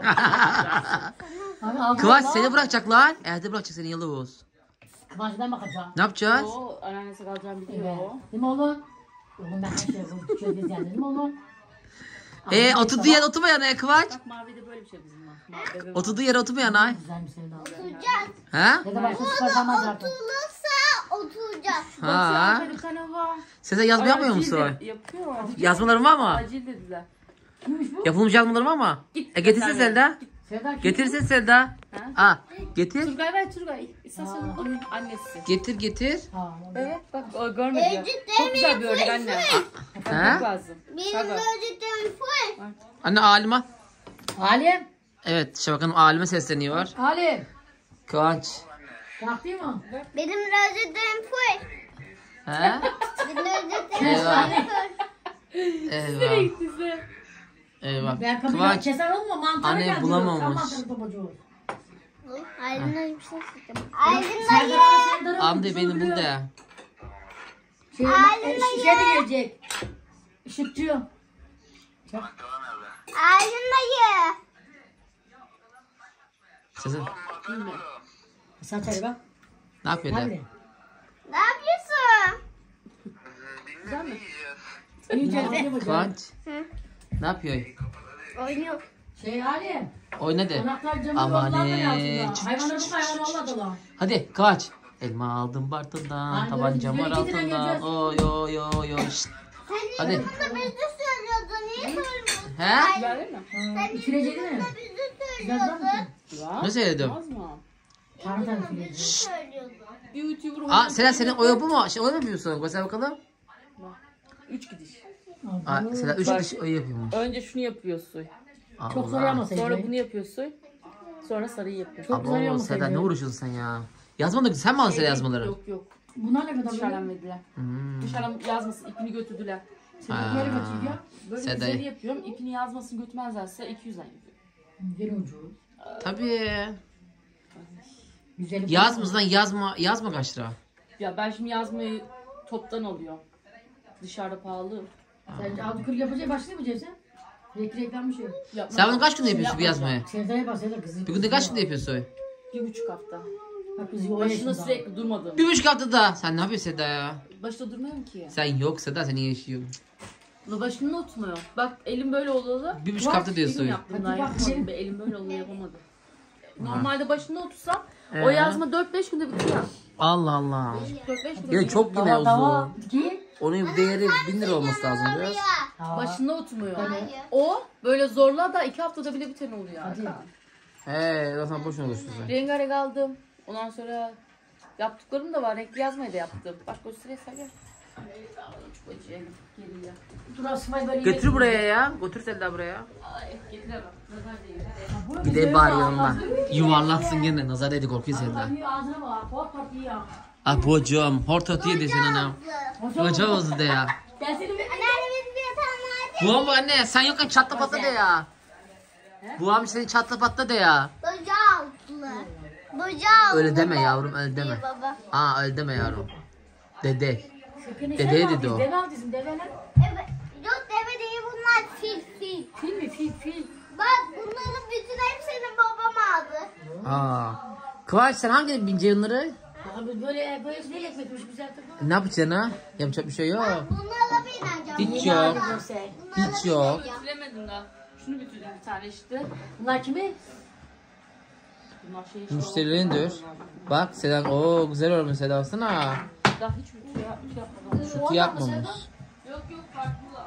[SPEAKER 4] otur.
[SPEAKER 1] Kıvanç seni bırakacaklar. Evde bırakacak seni Yıldız.
[SPEAKER 2] Kıvanç'dan bakacağım.
[SPEAKER 1] Ne yapacağız?
[SPEAKER 3] O anneannesi kalacağını biliyor.
[SPEAKER 2] Evet. Değil mi oğlum? Oğlum ben her şeyi çözeceğiz yani değil mi oğlum?
[SPEAKER 1] Oturduğu yere oturma yana Kıvanç.
[SPEAKER 3] Bak Mavi'de böyle bir şey bizim var. Mavi bebe var.
[SPEAKER 1] Oturduğu yere oturma yana.
[SPEAKER 2] Güzelmiş senin de.
[SPEAKER 4] Oturacağız.
[SPEAKER 1] Ha?
[SPEAKER 2] Ya da başka çıkartamaz zaten.
[SPEAKER 4] Oturulursa oturacağız.
[SPEAKER 1] Ha.
[SPEAKER 3] Bir tane var.
[SPEAKER 1] Sen yazma yapmıyor
[SPEAKER 3] Acil
[SPEAKER 1] musun?
[SPEAKER 3] de- Yapıyor.
[SPEAKER 1] Yazmalarım var mı?
[SPEAKER 3] Acil dediler.
[SPEAKER 2] Kimmiş bu?
[SPEAKER 1] Yapılmış yazmalarım var mı?
[SPEAKER 3] Git.
[SPEAKER 1] Getirsin Selda.
[SPEAKER 2] Sevda kim?
[SPEAKER 1] Getirsin Selda. Ha. Getir.
[SPEAKER 3] Turgay ver Turgay. İstasyonun onun annesi.
[SPEAKER 1] Getir.
[SPEAKER 2] Tamam.
[SPEAKER 3] Evet bak o görmedi.
[SPEAKER 4] Ciddi
[SPEAKER 3] Çok güzel bir örnek anne.
[SPEAKER 1] Ha?
[SPEAKER 3] Çok lazım.
[SPEAKER 4] Benim
[SPEAKER 3] Bak.
[SPEAKER 4] öğretmenim full.
[SPEAKER 1] Anne Alima.
[SPEAKER 2] Halim.
[SPEAKER 1] Evet Şevak Hanım Alime sesleniyor.
[SPEAKER 2] Halim.
[SPEAKER 1] Kıvanç.
[SPEAKER 2] Kalktı mı?
[SPEAKER 4] Benim öğretmenim full.
[SPEAKER 1] He?
[SPEAKER 4] Benim öğretmenim
[SPEAKER 1] Eyvah.
[SPEAKER 4] full.
[SPEAKER 1] Eyvah.
[SPEAKER 3] Size.
[SPEAKER 1] Eyvah.
[SPEAKER 2] Ben kapıyı
[SPEAKER 1] Kıvanç.
[SPEAKER 2] keser olma mantar
[SPEAKER 1] Anne
[SPEAKER 2] geldi.
[SPEAKER 1] bulamamış.
[SPEAKER 2] Mantarı topacağız.
[SPEAKER 4] Aydın'la bir şey sıktım. Aydın dayı.
[SPEAKER 2] Serdar'a
[SPEAKER 1] Amde beni bul de.
[SPEAKER 2] Şey, şişe de gelecek. Işıkçı.
[SPEAKER 4] Aydın dayı.
[SPEAKER 1] Sesin.
[SPEAKER 2] Saç hadi bak.
[SPEAKER 1] Ne yapıyor de?
[SPEAKER 2] Hadi.
[SPEAKER 4] Ne yapıyorsun?
[SPEAKER 3] Güzel mi?
[SPEAKER 2] İyice.
[SPEAKER 1] Kıvanç. Ne yapıyor?
[SPEAKER 4] Oynuyor.
[SPEAKER 2] Şey Halim.
[SPEAKER 1] Oyna de.
[SPEAKER 2] Anahtar camı
[SPEAKER 1] Aman
[SPEAKER 2] yoldan da
[SPEAKER 1] ne.
[SPEAKER 2] altında. Hayvanları bu hayvanı olmadı lan.
[SPEAKER 1] Hadi Kıvanç. Elma aldım Bartın'dan,
[SPEAKER 2] Hadi,
[SPEAKER 1] tabancam var
[SPEAKER 2] yürü, gidin,
[SPEAKER 1] altından.
[SPEAKER 2] geleceğiz.
[SPEAKER 1] Oy oy oy oy. Şşt.
[SPEAKER 4] Senin
[SPEAKER 1] Hadi.
[SPEAKER 4] yanında bizi söylüyordun. Niye söylüyorsun?
[SPEAKER 1] He?
[SPEAKER 3] Güzel değil mi?
[SPEAKER 4] Senin
[SPEAKER 2] Üfüreceği mi?
[SPEAKER 4] yanında bizi
[SPEAKER 2] Yazdan
[SPEAKER 4] söylüyordun.
[SPEAKER 2] mı?
[SPEAKER 3] Güzel.
[SPEAKER 1] Ne söyledim?
[SPEAKER 3] Olmaz mı?
[SPEAKER 2] Tanrı tanrı üfüreceği.
[SPEAKER 4] Bizi söylüyordun.
[SPEAKER 3] YouTuber
[SPEAKER 1] Aa Selen senin oya bu mu? Şey oya mı yapıyorsun? Göster bakalım.
[SPEAKER 3] 3 gidiş.
[SPEAKER 1] Aa Selen 3 diş oya yapıyormuş.
[SPEAKER 3] Önce şunu yapıyorsun.
[SPEAKER 2] Çok zor yapmasaydı.
[SPEAKER 3] Sonra bunu yapıyorsun. Sonra sarıyı yapıyorsun.
[SPEAKER 2] Çok güzel
[SPEAKER 1] Abo
[SPEAKER 2] yapmasaydı.
[SPEAKER 1] Selen ne uğraşıyorsun sen ya? Yazmadın ki sen mi aldın Selen yazmaları?
[SPEAKER 3] Yok yok.
[SPEAKER 2] Bunlar ne kadar böyle?
[SPEAKER 3] Dışarıdan verdiler. Dışarıdan yazmasın ipini götürdüler.
[SPEAKER 2] Senin nereye kaçıyor ya?
[SPEAKER 3] Böyle
[SPEAKER 1] Seda'yı.
[SPEAKER 3] üzeri yapıyorum. İpini yazmasını götürmezlerse 200'den yapıyorum.
[SPEAKER 2] Gel ucu.
[SPEAKER 1] Tabii.
[SPEAKER 2] Güzelim.
[SPEAKER 1] Yazmızdan yazma kaç lira?
[SPEAKER 3] Ya ben şimdi yazmayı toptan alıyorum. Dışarıda pahalı.
[SPEAKER 2] Sen aldı kır yapacak başlayamayacak sen. Reklam bir şey.
[SPEAKER 3] Yapmam.
[SPEAKER 1] Sen bunu kaç günde yapıyorsun bir yazmayı?
[SPEAKER 2] Sevda'ya bak Sevda kızı.
[SPEAKER 1] Bir günde kaç günde yapıyorsun?
[SPEAKER 3] 1,5 hafta.
[SPEAKER 2] Bak kızı o
[SPEAKER 3] Başında
[SPEAKER 2] yaşında.
[SPEAKER 3] sürekli durmadım.
[SPEAKER 1] 1,5 haftada. Sen ne yapıyorsun Seda ya?
[SPEAKER 3] Başta durmuyorum ki.
[SPEAKER 1] Sen yok Seda sen iyi yaşıyorsun.
[SPEAKER 3] La başında oturmuyor. Bak elim böyle olalı.
[SPEAKER 1] 1,5 hafta
[SPEAKER 3] Bir gün
[SPEAKER 1] diyorsun.
[SPEAKER 3] yaptım daha
[SPEAKER 2] Hadi bak,
[SPEAKER 3] yapamadım.
[SPEAKER 2] gidelim.
[SPEAKER 3] Be. Elim böyle olalı yapamadım. Normalde başında otursam o
[SPEAKER 1] Ee?
[SPEAKER 3] yazma 4-5 günde bitiyor.
[SPEAKER 1] Allah Allah.
[SPEAKER 3] 4-5 günde
[SPEAKER 1] Ya çok yine
[SPEAKER 2] Tamam
[SPEAKER 1] uzun.
[SPEAKER 2] tamam. Ki.
[SPEAKER 1] Onun değeri 1000 lira olması lazım biraz.
[SPEAKER 3] Başında oturmuyor.
[SPEAKER 4] Hayır.
[SPEAKER 3] O böyle zorla da 2 haftada bile biten oluyor.
[SPEAKER 2] Hadi.
[SPEAKER 1] Zaten boşuna uğraşıyorsun sen.
[SPEAKER 3] Rengarenk aldım. Ondan sonra yaptıklarım da var. Renkli yazmayı da yaptım. Bak göstereyim gel. Çok acı geliyor.
[SPEAKER 2] Dur asmayı böyle.
[SPEAKER 1] Götür buraya ya. Götür Seda buraya.
[SPEAKER 3] Ay getiremem. Nazar değil.
[SPEAKER 1] Bir de bari yanına. Yuvarlaksın gene. Nazar dedi korkuyor Seda.
[SPEAKER 2] Ağzına bak. Hop hop yiyor.
[SPEAKER 1] Abucum. Hortot ye desin ana. Koca oldu de ya.
[SPEAKER 2] Ben seni bir...
[SPEAKER 4] Anneannemiz bir yatağın vardı.
[SPEAKER 1] Bu anne sen yokken çatla patla de ya. Bu abi seni çatla patla de ya.
[SPEAKER 4] Baca altlı. Baca altlı.
[SPEAKER 1] Öyle deme yavrum öyle deme.
[SPEAKER 4] Baba.
[SPEAKER 1] Aa öyle deme yavrum. Dede.
[SPEAKER 2] Sakın
[SPEAKER 1] Dedeye dedi o.
[SPEAKER 2] Deve aldıydım deve lan.
[SPEAKER 4] Evet. Yok deve değil bunlar fil.
[SPEAKER 2] Fil mi fil.
[SPEAKER 4] Bak bunların bütün hepsini babam aldı.
[SPEAKER 1] Aa. Kıvanç sen hangi bineceksin onları?
[SPEAKER 2] Abi böyle güzel ekmekmiş güzel tadı.
[SPEAKER 1] Ne yapacaksın ha? Yapacak bir şey yok.
[SPEAKER 4] Bunlarla bineceğim.
[SPEAKER 1] Hiç yok. Hiç yok.
[SPEAKER 3] Bitiremedim daha. Şunu bitirdim bir tane işte.
[SPEAKER 2] Bunlar kimi?
[SPEAKER 3] Bunlar şey işte.
[SPEAKER 1] Müşterilerindir. Bak Sedan o güzel olmuş Sedan baksana.
[SPEAKER 3] Daha hiç bütü yapmadım.
[SPEAKER 1] Sütü yapmamış.
[SPEAKER 3] Yok farklı.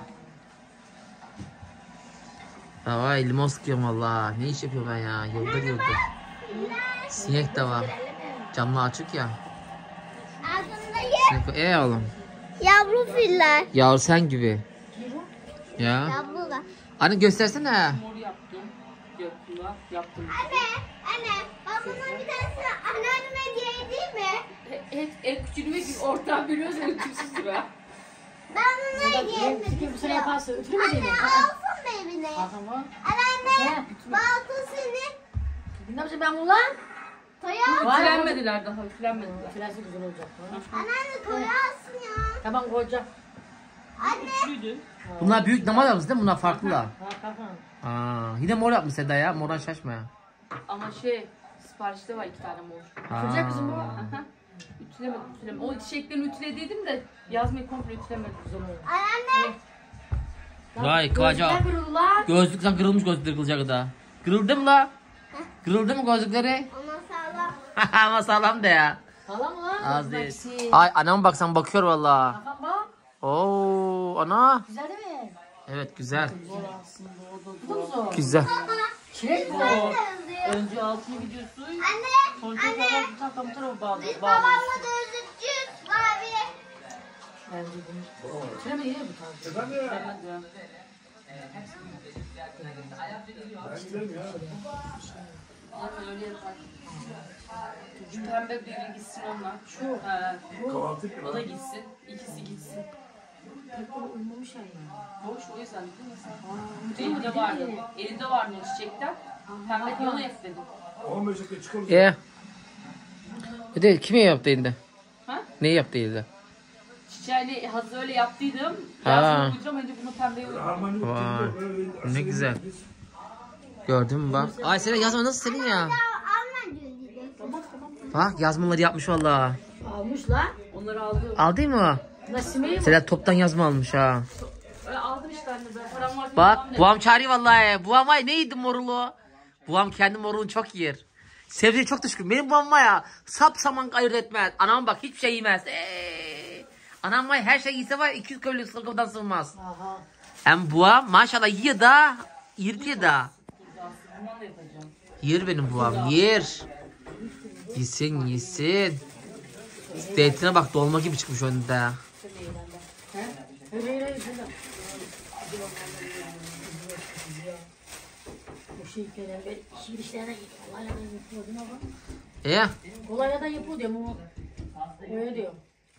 [SPEAKER 1] Vay limon sıkıyorum valla. Ne iş yapıyorum ben ya? Yıldır. Sinek de var. Camlar açık ya.
[SPEAKER 4] Altında
[SPEAKER 1] Sinek oğlum.
[SPEAKER 4] yavru filler.
[SPEAKER 1] Yavru sen gibi. Ya.
[SPEAKER 4] Yavrular.
[SPEAKER 1] Anne göstersene.
[SPEAKER 3] Mor yaptım. yapıyor. Yaptım.
[SPEAKER 4] Anne, ben bunun bir tanesini anneanneme hediye edeyim mi?
[SPEAKER 3] El küçüğünü ve ortadan veriyoruz, el küçüğü sıra.
[SPEAKER 4] Ben bunu hediye etmek
[SPEAKER 2] Çünkü bu sene
[SPEAKER 4] istiyorum.
[SPEAKER 2] yaparsa üfleme değil mi?
[SPEAKER 4] Alsın mı evine?
[SPEAKER 2] Tamam.
[SPEAKER 4] Anneanne, baltı senin.
[SPEAKER 2] Ne yapacağım ben bunu lan?
[SPEAKER 4] Toya.
[SPEAKER 3] Üflenmediler daha, üflenmediler.
[SPEAKER 2] Üflense güzel olacak.
[SPEAKER 4] Anneanne toya alsın ya.
[SPEAKER 2] Tamam koyacağım.
[SPEAKER 4] Anne.
[SPEAKER 3] Küçüğüydü.
[SPEAKER 1] Bunlar büyük damat yapmış değil mi? Bunlar farklılar.
[SPEAKER 2] Ha tamam.
[SPEAKER 1] Aa, yine mor yapmış Seda ya. Mordan şaşma ya.
[SPEAKER 3] Ama siparişte var 2 tane mor.
[SPEAKER 2] Çocuk kızım bu.
[SPEAKER 3] Aha. Ütülemedim. O çiçeklerini ütülediydim de yazmayı komple ütülemedim.
[SPEAKER 2] Güzel oldu.
[SPEAKER 4] Anneanne.
[SPEAKER 1] Vay Kıvaca.
[SPEAKER 2] Gözler kırıldı lan.
[SPEAKER 1] Gözlük sen kırılmış gözlükleri kılacak da. Kırıldı mı la? Kırıldı mı gözlükleri?
[SPEAKER 4] Ona sağlam.
[SPEAKER 1] Ama sağlam de ya.
[SPEAKER 2] Sağlam mı lan?
[SPEAKER 1] Az değil.
[SPEAKER 2] Maxi.
[SPEAKER 1] Ay anam bak sen bakıyor valla.
[SPEAKER 2] Kafam bak.
[SPEAKER 1] Oo ana.
[SPEAKER 2] Güzel değil mi?
[SPEAKER 1] Evet güzel.
[SPEAKER 2] Bu da mı zor?
[SPEAKER 1] Güzel.
[SPEAKER 2] Çilek mi?
[SPEAKER 3] Önce altını gidiyorsun.
[SPEAKER 4] Anne.
[SPEAKER 3] Sonra tekrar bu tarafa bağlı.
[SPEAKER 4] Biz babamla da özütçüyüz. Mavi.
[SPEAKER 2] Bence bunu. Çilek mi değil mi bu tarz?
[SPEAKER 3] Ütülemedim. Ama öyle yapar. Şu pembe biri gitsin onunla. Şu. O da gitsin. İkisi gitsin.
[SPEAKER 2] Pek böyle uyumamış yani.
[SPEAKER 3] Boş o yüzden değil mi sen? Elinde vardı. Elinde vardı o çiçekten. Pembe diye onu efledim.
[SPEAKER 5] 15 dakika çıkalım.
[SPEAKER 1] De kime yaptı elinde?
[SPEAKER 3] Ha?
[SPEAKER 1] Neyi yaptı elinde?
[SPEAKER 3] Çiçeğini hazır öyle yaptıydım.
[SPEAKER 1] Ha.
[SPEAKER 3] Yazını uyduramayınca bunu pembeye uydurdum.
[SPEAKER 5] Harmoni
[SPEAKER 1] Vay,
[SPEAKER 5] bitti.
[SPEAKER 1] ne güzel. Gördün mü bak? Ay senin yazma nasıl senin ya?
[SPEAKER 4] Alman gözüyle.
[SPEAKER 1] Bak yazmaları yapmış valla.
[SPEAKER 2] Almış lan.
[SPEAKER 3] Onları aldım.
[SPEAKER 1] Aldın mı?
[SPEAKER 2] Nasime'yi mi?
[SPEAKER 1] Sedat toptan yazma almış ha.
[SPEAKER 3] Öyle aldım işte anne ben. Param var.
[SPEAKER 1] Bak buam çağırıyor vallahi. Buam ay neydi morulu? Buam kendi morulunu çok yer. Sebzeye çok düşkün. Benim buam var ya sap saman ayırt etmez. Anam bak hiçbir şey yemez. Anam var her şey yiyse var 200 köylü sırkımdan sığmaz.
[SPEAKER 2] Aha.
[SPEAKER 1] Hem buam maşallah yiyor da yirtiyor da.
[SPEAKER 3] Bundan da yapacağım.
[SPEAKER 1] Yer benim buam yer. Yesin yesin. Zeytine bak dolma gibi çıkmış önünde.
[SPEAKER 2] Öyle öyle. Bu şey falan böyle işi işlerine kolayla da yapıyor değil mi baba? Kolayla da yapıyor diyor mu? Öyle diyor.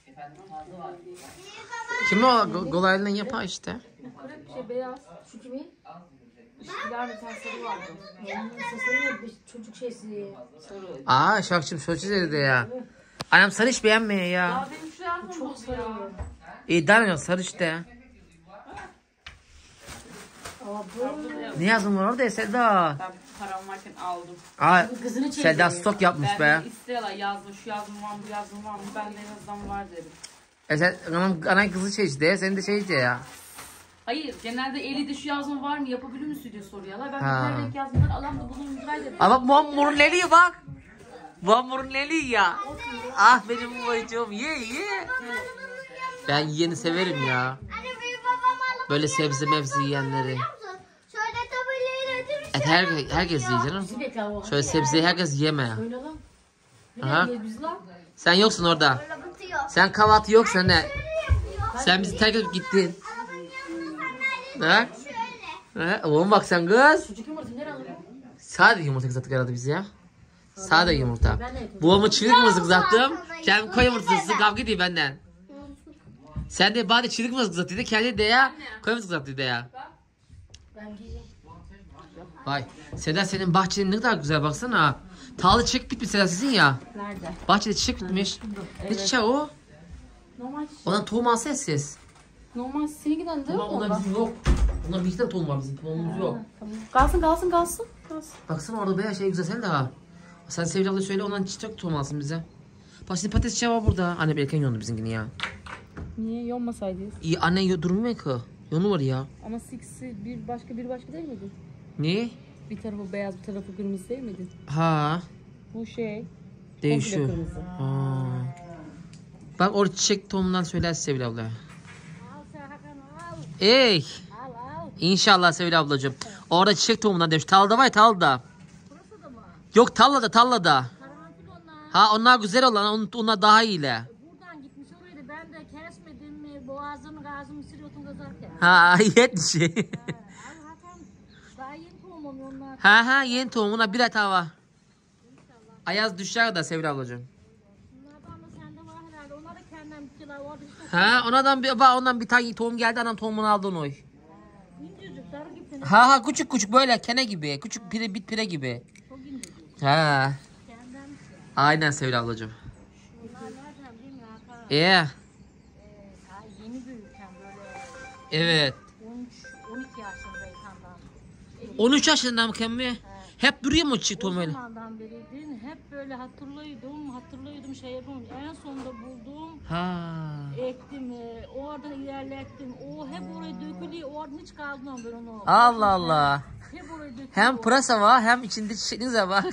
[SPEAKER 1] Kim o kolayla yapar işte.
[SPEAKER 3] Kırık bir şey beyaz.
[SPEAKER 2] Şu kimin?
[SPEAKER 3] İşçiler bir tane sarı vardı.
[SPEAKER 2] Sesleri bir çocuk şeysi.
[SPEAKER 3] Sarı.
[SPEAKER 1] Aa şarkıcım söz dedi ya. Annem sarı hiç beğenmiyor ya.
[SPEAKER 3] Ya benim şu yazmam
[SPEAKER 2] Çok
[SPEAKER 3] bozdu ya.
[SPEAKER 2] sarıyor.
[SPEAKER 1] İyi daha sarı işte.
[SPEAKER 2] Aa bu
[SPEAKER 1] Ne yazın var orada ya Selda?
[SPEAKER 3] Ben param varken aldım.
[SPEAKER 1] Aa
[SPEAKER 2] kızını çekiyor.
[SPEAKER 1] Selda stok yapmış
[SPEAKER 3] Ben
[SPEAKER 1] be.
[SPEAKER 3] de istiyorlar yazma şu yazma var mı bu yazma var mı? Ben de en azından var dedim.
[SPEAKER 1] Sen anan kızı çeşidi. Sen de şeydi ya.
[SPEAKER 3] Hayır genelde eli de şu yazma var mı yapabilir misin diye soruyorlar. Ben
[SPEAKER 1] Ha.
[SPEAKER 3] her renk yazmaları alan da bunu uygulay dedim.
[SPEAKER 1] Aa bak muamurun neli bak. Muamurun neli ya. Ah benim babacığım ye ye. Ben yiyeni severim ya.
[SPEAKER 4] Anne büyük babam alıp
[SPEAKER 1] Böyle sebze mevzi yiyenleri.
[SPEAKER 4] biliyor musun? Şöyle tabelayla ödümüş.
[SPEAKER 1] Et herkes yiyor canım.
[SPEAKER 2] Bizi bekle o.
[SPEAKER 1] Şöyle sebzeyi herkes yeme.
[SPEAKER 2] Oynayalım.
[SPEAKER 1] Aha.
[SPEAKER 2] Nereye biz lan?
[SPEAKER 1] Sen yoksun orada.
[SPEAKER 4] Böyle batıyor.
[SPEAKER 1] Sen kahvaltı yok sen ne?
[SPEAKER 4] Şöyle yapıyor.
[SPEAKER 1] Sen bizi terk edip gittin.
[SPEAKER 4] Arabanın yanında
[SPEAKER 1] Ha?
[SPEAKER 4] şöyle.
[SPEAKER 1] Ha? Oğlum bak sen kız.
[SPEAKER 2] Çocuk yumurtayı nereye alıyor?
[SPEAKER 1] Sade yumurta kızarttık herhalde biz ya. Sade yumurta.
[SPEAKER 2] Ben de yapıyorum.
[SPEAKER 1] Babamı çiğlik yumurta kızarttım. Kendim koy yumurtası kavga ediyor benden. Sen de bari çiğlik yumurta kızarttıydı. Kendi de ya koy yumurta kızarttıydı ya.
[SPEAKER 2] Ben giyeceğim.
[SPEAKER 1] Vay. Seda senin bahçenin ne kadar güzel baksana. Tağlı çiçek bitmiş Seda sizin ya.
[SPEAKER 3] Nerede?
[SPEAKER 1] Bahçede çiçek bitmiş. Ne çiçeği o?
[SPEAKER 3] Normal.
[SPEAKER 1] Ondan tohum alsayız siz.
[SPEAKER 3] Normal seninkiden değil mi?
[SPEAKER 1] Ondan bizim yok. Ondan bir iki tane tohum var bizim tohumumuz yok.
[SPEAKER 3] Kalsın kalsın kalsın.
[SPEAKER 1] Baksana orada bayağı şey güzel sen de ha. Sen Sevil abla söyle ondan çiçek tohum alsın bize. Bak şimdi patates çiçeği var burada. Anne belki yondu bizimkini ya.
[SPEAKER 3] Niye yonmasaydınız?
[SPEAKER 1] İyi anne durmuyor ki. Yonu var ya.
[SPEAKER 3] Ama siksi bir başka değil miydi?
[SPEAKER 1] Ne?
[SPEAKER 3] Bir tarafı beyaz bir tarafı kırmızı değil miydi?
[SPEAKER 1] Ha.
[SPEAKER 3] Bu şey.
[SPEAKER 1] Değişiyor.
[SPEAKER 3] Komple kırmızı.
[SPEAKER 1] Ha. Bak orada çiçek tohumundan söyler Sevil abla. Ey. İnşallah Sevil ablacığım. Orada çiçek tohumundan demiş. Talda var ya talda. Yok tallada. Ha onlar güzel olan onlar daha iyiler.
[SPEAKER 2] Buradan gitmiş oraya da ben de kesmedim mi boğazını gazımı sürüyordum kazarken.
[SPEAKER 1] Ha yetmiş.
[SPEAKER 2] Hakan daha yeni tohumum onlar.
[SPEAKER 1] Ha yeni tohumuna bir hata var. Ayaz düşer da Sevil ablacığım.
[SPEAKER 2] Bunlardan da sende var herhalde. Onlar da kendinden bitkiler vardı.
[SPEAKER 1] Ondan bir tane tohum geldi, anam tohumunu aldı onu.
[SPEAKER 2] İncecik, darı gibi.
[SPEAKER 1] Ha küçük böyle kene gibi. Küçük pire gibi.
[SPEAKER 2] Çok incecik.
[SPEAKER 1] Ha.
[SPEAKER 2] Kendinden bitki.
[SPEAKER 1] Aynen Sevil ablacığım.
[SPEAKER 2] Bunlar nereden değil mi Hakan?
[SPEAKER 1] Ee,
[SPEAKER 2] Yeni büyürken böyle
[SPEAKER 1] evet.
[SPEAKER 2] 13-12 yaşındayken ben.
[SPEAKER 1] 13 yaşından mı mi? Hep duruyor mu çiğ
[SPEAKER 2] O
[SPEAKER 1] tohum öyle?
[SPEAKER 2] zamandan beriydin. Hep böyle hatırlıyordum şey yapamadım. En sonunda buldum.
[SPEAKER 1] Ha.
[SPEAKER 2] Ektim, oradan ilerlettim. O hep oraya dökülüyor. Oradan hiç kalmam ben onu.
[SPEAKER 1] Allah Allah.
[SPEAKER 2] Hep oraya dökülüyor.
[SPEAKER 1] Hem pırasa var hem içinde çiçeğiniz de var.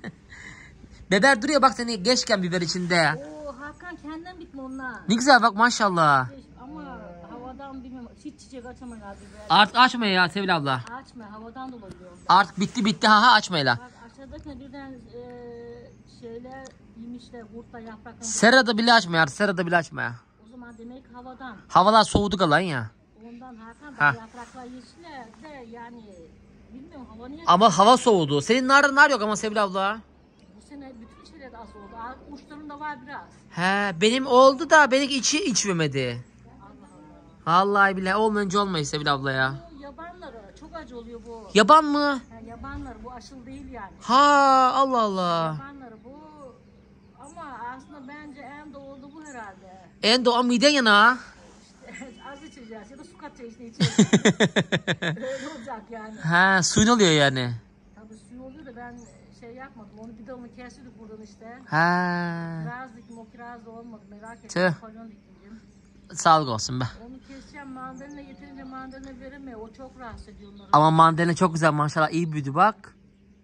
[SPEAKER 1] Biber duruyor bak seni geçken biber içinde.
[SPEAKER 2] Oo Hakan kendinden bitme onlar.
[SPEAKER 1] Ne güzel bak maşallah.
[SPEAKER 2] Ama havadan bilmem hiç çiçek açamaz abi.
[SPEAKER 1] Artık açma ya Sevil abla.
[SPEAKER 2] Açma havadan dolayı.
[SPEAKER 1] Artık bitti açmayla.
[SPEAKER 2] Bak aşağıdaki birden şeyler yemişler kurtla yapraklarını.
[SPEAKER 1] Serada bile açma ya, serada bile açma ya.
[SPEAKER 2] O zaman demek havadan.
[SPEAKER 1] Havalar soğudu kalan ya.
[SPEAKER 2] Ondan Hakan
[SPEAKER 1] Ha.
[SPEAKER 2] yapraklar yeşiller de yani bilmiyorum hava niye.
[SPEAKER 1] Ama hava soğudu. Senin nar yok ama Sevil abla.
[SPEAKER 2] Bu sene bütün şeyler de az oldu. Uçlarında var biraz.
[SPEAKER 1] He benim oldu da benimki içmemedi. Vallahi billahi olmayınca olmayız Sevil abla ya.
[SPEAKER 2] Bu yabanları çok acı oluyor bu.
[SPEAKER 1] Yaban mı?
[SPEAKER 2] Yani yabanları bu aşıl değil yani.
[SPEAKER 1] Ha Allah Allah.
[SPEAKER 2] Yabanları bu ama aslında bence en doğulu bu herhalde.
[SPEAKER 1] En doğan miden yana.
[SPEAKER 2] Az içeceğiz ya da su katacağız işte içeceğiz. Öyle olacak yani.
[SPEAKER 1] Ha suyun oluyor yani.
[SPEAKER 2] Tabii suyu oluyor da ben şey yapmadım. Onu bir dalını kesiyorduk buradan işte.
[SPEAKER 1] Ha.
[SPEAKER 2] Kiraz dikim o kiraz da olmadı merak ettim.
[SPEAKER 1] Tüh.
[SPEAKER 2] Kolyon diktim.
[SPEAKER 1] Sağlık olsun be.
[SPEAKER 2] Onu keseceğim mandalina yeterince mandalina veremiyor. O çok rahatsız ediyor onları.
[SPEAKER 1] Ama mandalina çok güzel maşallah iyi büyüdü bak.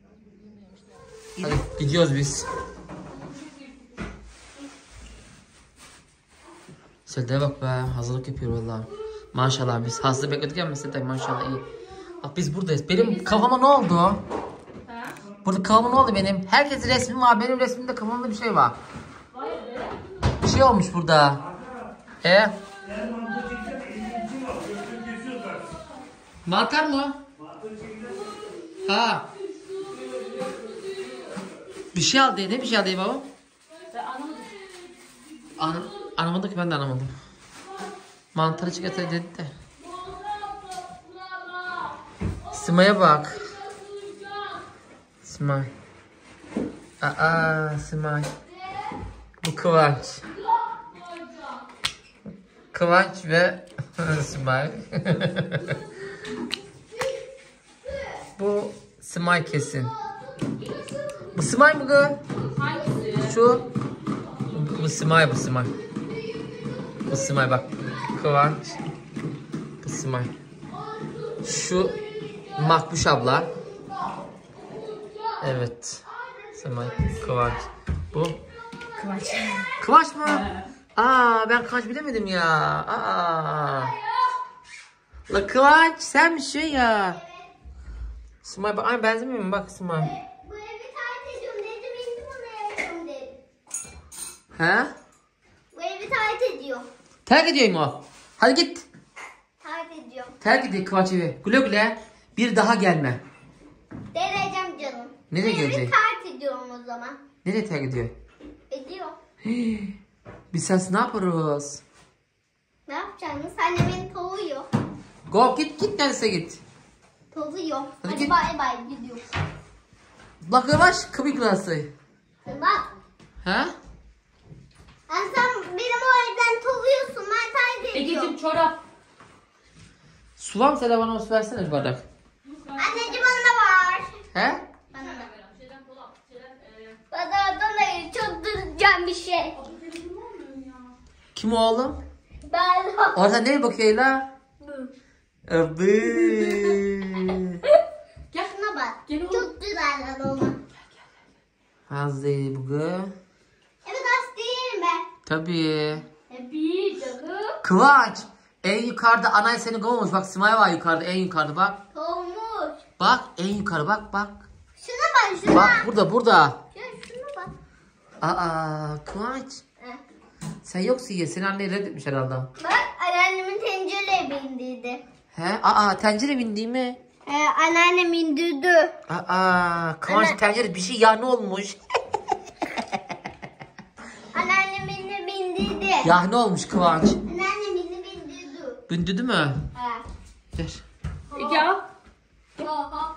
[SPEAKER 1] Hadi gidiyoruz biz. Seda'ya bak be hazırlık yapıyor vallahi. Maşallah biz hasta bekledik ama Seda maşallah iyi. Bak biz buradayız. Benim kafama ne oldu? Burada kafama ne oldu benim? Herkesin resmi var. Benim resmimde kafamda bir şey var. Bir şey olmuş burada. Mantar mı? Ha. Bir şey aldı. Ne bir şey aldı baba? Anlamadım ki ben de anlamadım. Mantarı çıkartır dedi de. Sima'ya bak. Simay. Simay. Bu Kıvanç. Kıvanç ve Simay. Bu Simay kesin. Bu Simay mı kız?
[SPEAKER 3] Hangisi?
[SPEAKER 1] Şu. Bu Simay. Bu Simay bak. Kıvanç. Bu Simay. Şu Makbuş abla. Evet. Simay. Kıvanç. Bu. Kıvanç mı? Ben Kıvanç bilemedim ya. La Kıvanç sen mi şey ya? Simay bak. Ay benzemiyor mu? Bak Simay.
[SPEAKER 4] Bu evi terk ediyorum dedim. İndim ona yaşıyorum dedim.
[SPEAKER 1] He?
[SPEAKER 4] Bu evi terk ediyor.
[SPEAKER 1] Terk ediyor mu? Hadi git.
[SPEAKER 4] Terk ediyorum.
[SPEAKER 1] Terk ediyor Kıvanç evi. Güle güle. Bir daha gelme.
[SPEAKER 4] Deneyeceğim canım.
[SPEAKER 1] Nereye
[SPEAKER 4] Bu evi
[SPEAKER 1] gelecek?
[SPEAKER 4] terk ediyorum o zaman.
[SPEAKER 1] Nereye terk ediyor?
[SPEAKER 4] Ediyor.
[SPEAKER 1] Biz sensiz ne yaparız?
[SPEAKER 4] Ne yapacaksınız? Anne beni kovuyor.
[SPEAKER 1] Go git neredeyse git.
[SPEAKER 4] Kovuyor. Hadi
[SPEAKER 1] git.
[SPEAKER 4] bay bay gidiyor.
[SPEAKER 1] Bak yavaş kapıyı kırarsa.
[SPEAKER 4] Bak.
[SPEAKER 1] He?
[SPEAKER 4] Sen benim o evden kovuyorsun. Ben terk ediyorum.
[SPEAKER 3] Egeciğim çorap.
[SPEAKER 1] Su var mı Seda bana su versene bir bardak.
[SPEAKER 4] Anneciğim onda var.
[SPEAKER 1] He?
[SPEAKER 4] Bana da. Bana da çok duracağım bir şey.
[SPEAKER 1] Kim o oğlum?
[SPEAKER 4] Ben
[SPEAKER 1] Orada neye bakıyor la? Abi.
[SPEAKER 4] şuna bak.
[SPEAKER 3] Gel oğlum.
[SPEAKER 4] Çok güzel lan ona.
[SPEAKER 1] Hazır bu kız.
[SPEAKER 4] Evet az değil mi?
[SPEAKER 1] Tabii.
[SPEAKER 4] Bir canım.
[SPEAKER 1] Kıvanç. En yukarıda anay seni kovmuş. Bak Simay var yukarıda en yukarıda bak.
[SPEAKER 4] Kovmuş.
[SPEAKER 1] Bak en yukarı bak.
[SPEAKER 4] Şuna bak şuna.
[SPEAKER 1] Bak burada.
[SPEAKER 4] Ya şuna bak.
[SPEAKER 1] Kıvanç.
[SPEAKER 4] Heh.
[SPEAKER 1] Sen yoksun ya. Seni anne reddetmiş herhalde.
[SPEAKER 4] Bak anneannemin tencereye bindiydi.
[SPEAKER 1] He? Tencere bindi mi?
[SPEAKER 4] Anneannem indirdi.
[SPEAKER 1] Kıvanç tencere bir şey ya ne olmuş?
[SPEAKER 4] Anneannem beni bindirdi.
[SPEAKER 1] Ya ne olmuş Kıvanç?
[SPEAKER 4] Anneannem beni bindirdi.
[SPEAKER 1] Bündüdü mü?
[SPEAKER 4] Ha.
[SPEAKER 1] Ver.
[SPEAKER 3] Ya.
[SPEAKER 4] Ha.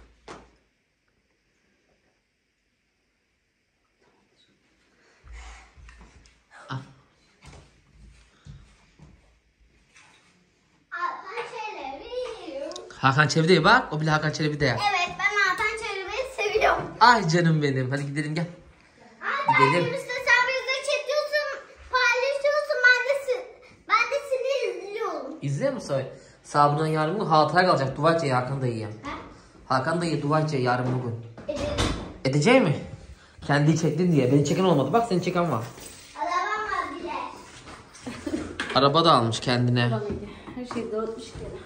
[SPEAKER 1] Hakan Çelebi'de bak. O bile Hakan Çelebi'de.
[SPEAKER 4] Evet, ben Hakan Çelebi'yi seviyorum.
[SPEAKER 1] Ay canım benim. Hadi gidelim gel. Gidelim.
[SPEAKER 4] İşte sen bizi çekiyorsun, paylaşıyorsun, ben de seni izliyorum.
[SPEAKER 1] İzliyor musun? Sabundan yarın bugün hatıra kalacak. Dua edeceği Hakan dayıya. Hakan dayı dua edeceği yarın bugün. Edeceği mi? Kendi çektin diye. Beni çeken olmadı. Bak seni çeken var.
[SPEAKER 4] Arabam var bile.
[SPEAKER 1] Araba da almış kendine.
[SPEAKER 3] Her şeyi dağıtmış gene.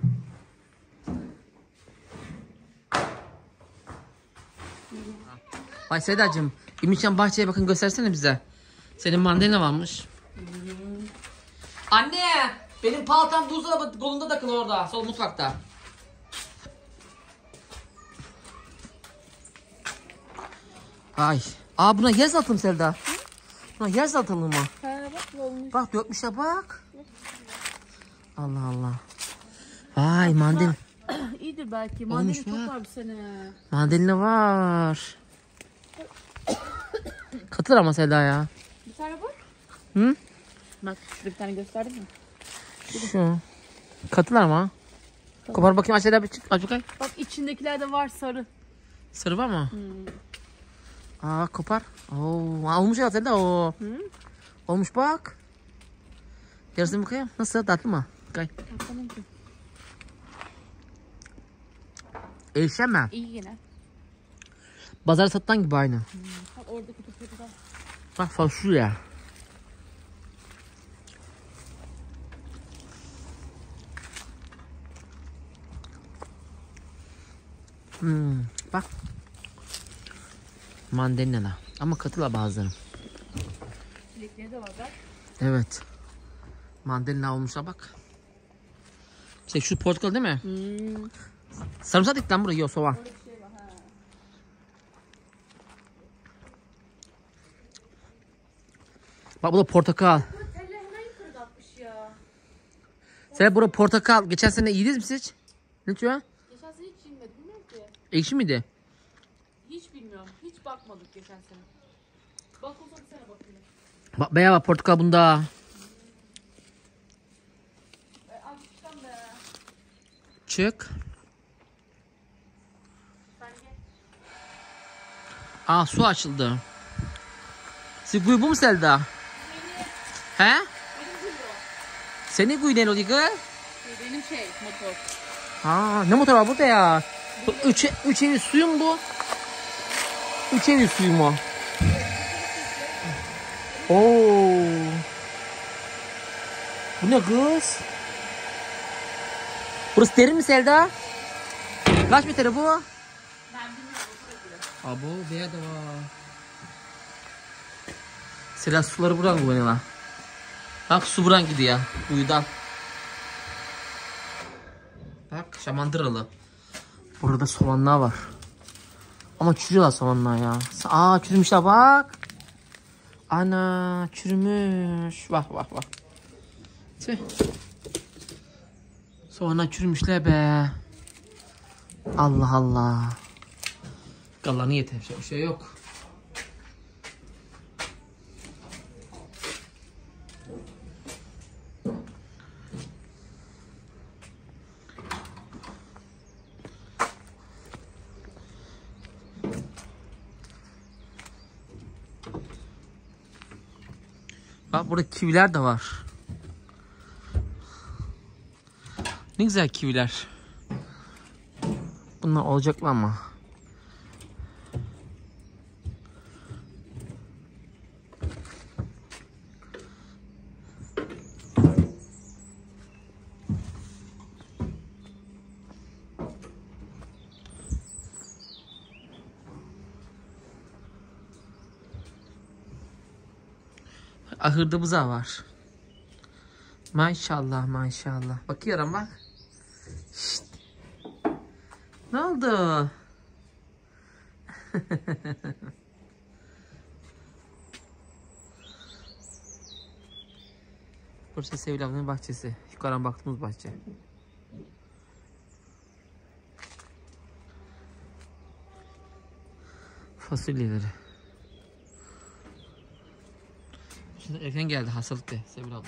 [SPEAKER 1] Ay Sedacığım. İmişcan bahçeye bakın göstersene bize. Senin mandalina varmış. Anne! Benim paltam buzdolabı kolunda takılı orada. Sol mutfakta. Ay. Buna yer satalım Selda. Buna yer satalım mı?
[SPEAKER 3] Bak olmuş.
[SPEAKER 1] Bak dökmüşe bak. Allah Allah. Vay mandalina.
[SPEAKER 3] İyidir belki.
[SPEAKER 1] Olmuş
[SPEAKER 3] Mandalina
[SPEAKER 1] mu?
[SPEAKER 3] çok var bu sene.
[SPEAKER 1] Mandalina var. Katır ama Selda ya.
[SPEAKER 3] Bir tane bak.
[SPEAKER 1] Hı?
[SPEAKER 3] Bak şurada bir tane gösterdim mi?
[SPEAKER 1] Şu. Katılar ama. Kopar bakayım aşağıda bir çık. Aç bakayım.
[SPEAKER 3] Bak içindekiler de var sarı.
[SPEAKER 1] Sarı var mı? Kopar. Olmuş ya Selda o. Olmuş bak. Yarısını bakayım. Nasıl tatlı mı? Bakayım. Eşeme.
[SPEAKER 3] İyi yine.
[SPEAKER 1] Pazara satılan gibi aynı.
[SPEAKER 3] Bak oradaki topraklar.
[SPEAKER 1] Bak fasulye. Bak. Mandalina. Ama katıla bazıları.
[SPEAKER 3] Çilekleri de var bak.
[SPEAKER 1] Evet. Mandalina olmuşa bak. İşte şu portakal değil mi? Sarımsak dik lan buraya. Yok soğan. Bak bu da portakal. Sen burada portakal. Geçen sene yediniz mi siz hiç? Ne diyor?
[SPEAKER 3] Geçen sene hiç yemedim bilmiyorum ki.
[SPEAKER 1] Ekşi miydi?
[SPEAKER 3] Hiç bilmiyorum. Hiç bakmadık geçen sene. Bak o zaman sene bakayım.
[SPEAKER 1] Bak beyaz bak portakal bunda.
[SPEAKER 3] Açmıştan be.
[SPEAKER 1] Çık.
[SPEAKER 3] Sen gel.
[SPEAKER 1] Su açıldı. Siz kuyu bu mu Selda? He? Senin kuyu ne oluyor kız?
[SPEAKER 3] Benim motor.
[SPEAKER 1] Ne motor var burada ya? Bu üç evi suyu mu bu? Üç evi suyu mu? Bu ne kız? Burası derin mi Selda? Kaç metre bu?
[SPEAKER 3] Ben bilmiyorum.
[SPEAKER 1] Abo beyaz da var. Selda suları buradan kullanıyorlar. Bak su buradan gidiyor. Kuyudan. Bak şamandıralı. Burada soğanlar var. Ama çürüyorlar soğanlar ya. Çürümüşler bak. Ana çürümüş. Bak. Tüh. Soğanlar çürümüşler be. Allah Allah. Galanı yeter. Bir şey yok. Bak burada kiviler de var. Ne güzel kiviler. Bunlar olacak mı ama? Ahırda buzağı var. Maşallah. Bakıyorum bak. Şşt. Ne oldu? Burası Sevil ablanın bahçesi. Yukarıdan baktığımız bahçe. Fasulyeleri. Şimdi erken geldi hastalıkta Sevil abla.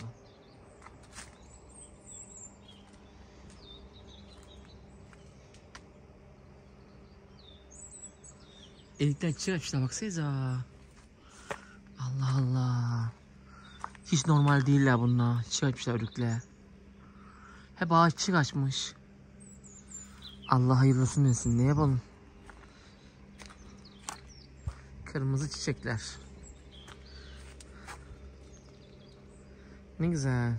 [SPEAKER 1] Elikten çıkmışlar baksanıza. Allah Allah. Hiç normal değiller bunlar. Çıkmışlar örükle. Hep ağaç açmış. Allah hayırlısını versin. Ne yapalım? Kırmızı çiçekler. Ne güzel.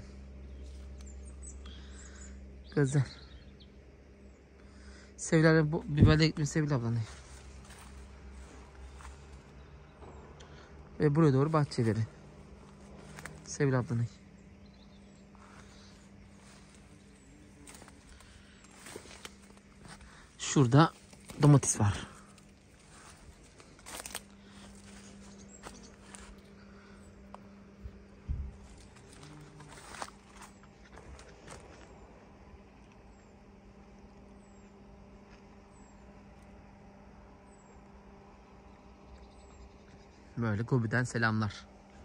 [SPEAKER 1] Güzel. Sevil bu biberle gitmiş Sevil ablanı. Ve buraya doğru bahçeleri. Sevil ablanı. Şurada domates var. Böyle Gobi'den selamlar.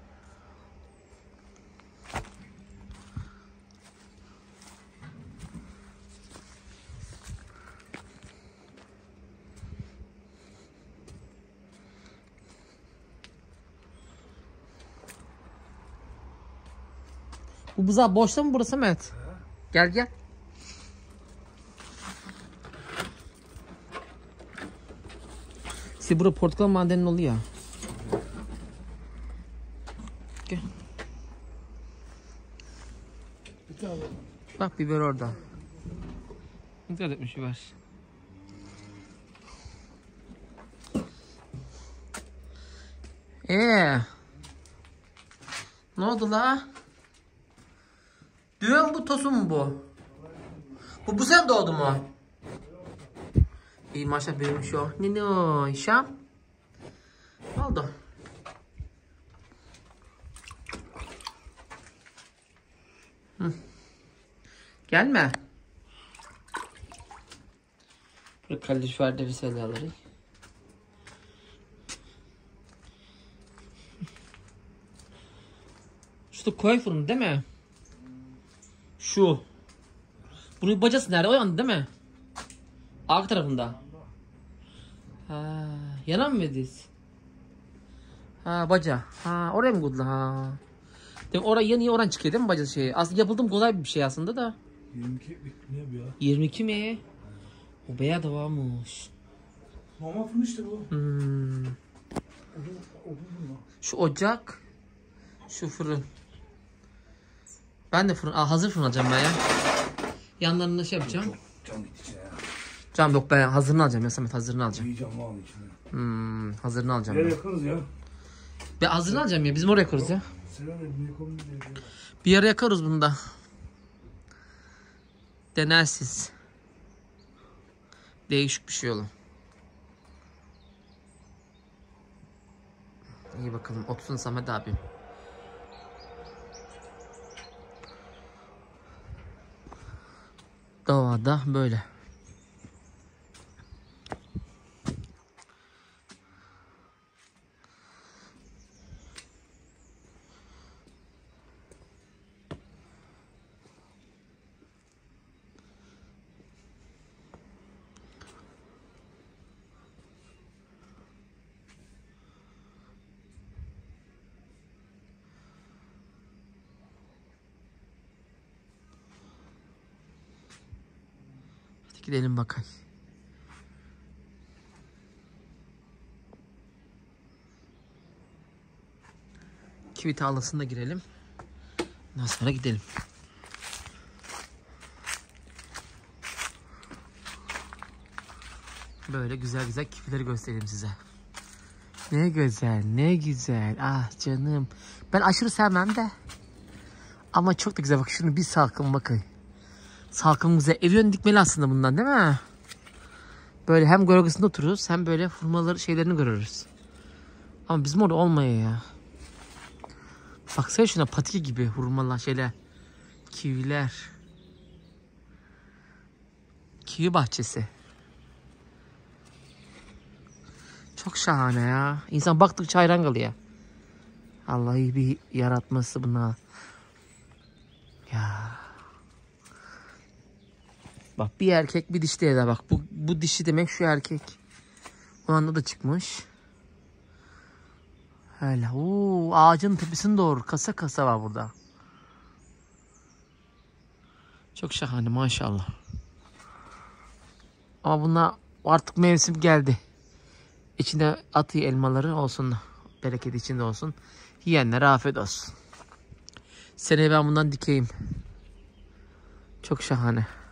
[SPEAKER 1] Bu buzağı boşta mı burası Mehmet? Gel gel. İşte burada portakal madenin oluyor. Gel. Bak biber orada. Ne kadar etmiş biber. Ne oldu la? Düğün bu tosun mu bu? Bu sen doğdu mu? İyi maşallah büyümüş o. Ne Şam? Ne oldu? Hı. Gelme. Böyle kalorifer vesaireleri. Şu koy fırını değil mi? Şu. Bunun bacası nerede? O yandı değil mi? Arka tarafında. Ha, yana mı verdiniz? Ha baca. Ha oraya mı koydular? Ha. Demek oraya yanıyor oradan çıkıyor değil mi bacası şey? Aslında yapıldım kolay bir şey aslında da.
[SPEAKER 5] 22 ne ya?
[SPEAKER 1] 22 mi? O bayağı da varmış.
[SPEAKER 5] Normal fırın işte bu.
[SPEAKER 1] Şu ocak. Şu fırın. Ben de fırın, hazır fırın alacağım ben ya. Yanlarında şey yapacağım.
[SPEAKER 5] Cam gitti içine ya.
[SPEAKER 1] Cam yok ben hazırını alacağım ya Samet hazırını alacağım.
[SPEAKER 5] İyi cam var onun içinde.
[SPEAKER 1] Hazırını alacağım
[SPEAKER 5] Nereye
[SPEAKER 1] ben.
[SPEAKER 5] yakarız ya?
[SPEAKER 1] Ben hazırını alacağım ya bizim oraya yakarız ya.
[SPEAKER 5] Selam edin yakalım diye.
[SPEAKER 1] Bir yere yakarız bunu da. Denersiz. Değişik bir şey olur. İyi bakalım otursun Samet abim. Doğada böyle. Gidelim bakayım. Kivi tarlasına girelim. Ondan sonra gidelim. Böyle güzel güzel kivileri göstereyim size. Ne güzel, ne güzel. Ah canım. Ben aşırı sevmem de. Ama çok da güzel. Bak şunu bir salkım bakın. Salkım güzel. Ev yönü dikmeli aslında bundan değil mi? Böyle hem gölgesinde otururuz hem böyle hurmaları şeylerini görürüz. Ama bizim orada olmuyor ya. Baksana şuna patike gibi hurmalar şeyler. Kiviler. Kivi bahçesi. Çok şahane ya. İnsan baktıkça hayran kalıyor. Allah'ı bir yaratması buna. Ya. Bak bir erkek bir dişi de bak. Bu dişi demek şu erkek. O anda da çıkmış. Öyle. Oo, ağacın tepesine doğru kasa kasa var burada. Çok şahane maşallah. Ama buna artık mevsim geldi. İçine atıyor elmaları olsun. Bereket içinde olsun. Yiyenlere afiyet olsun. Seneye ben bundan dikeyim. Çok şahane.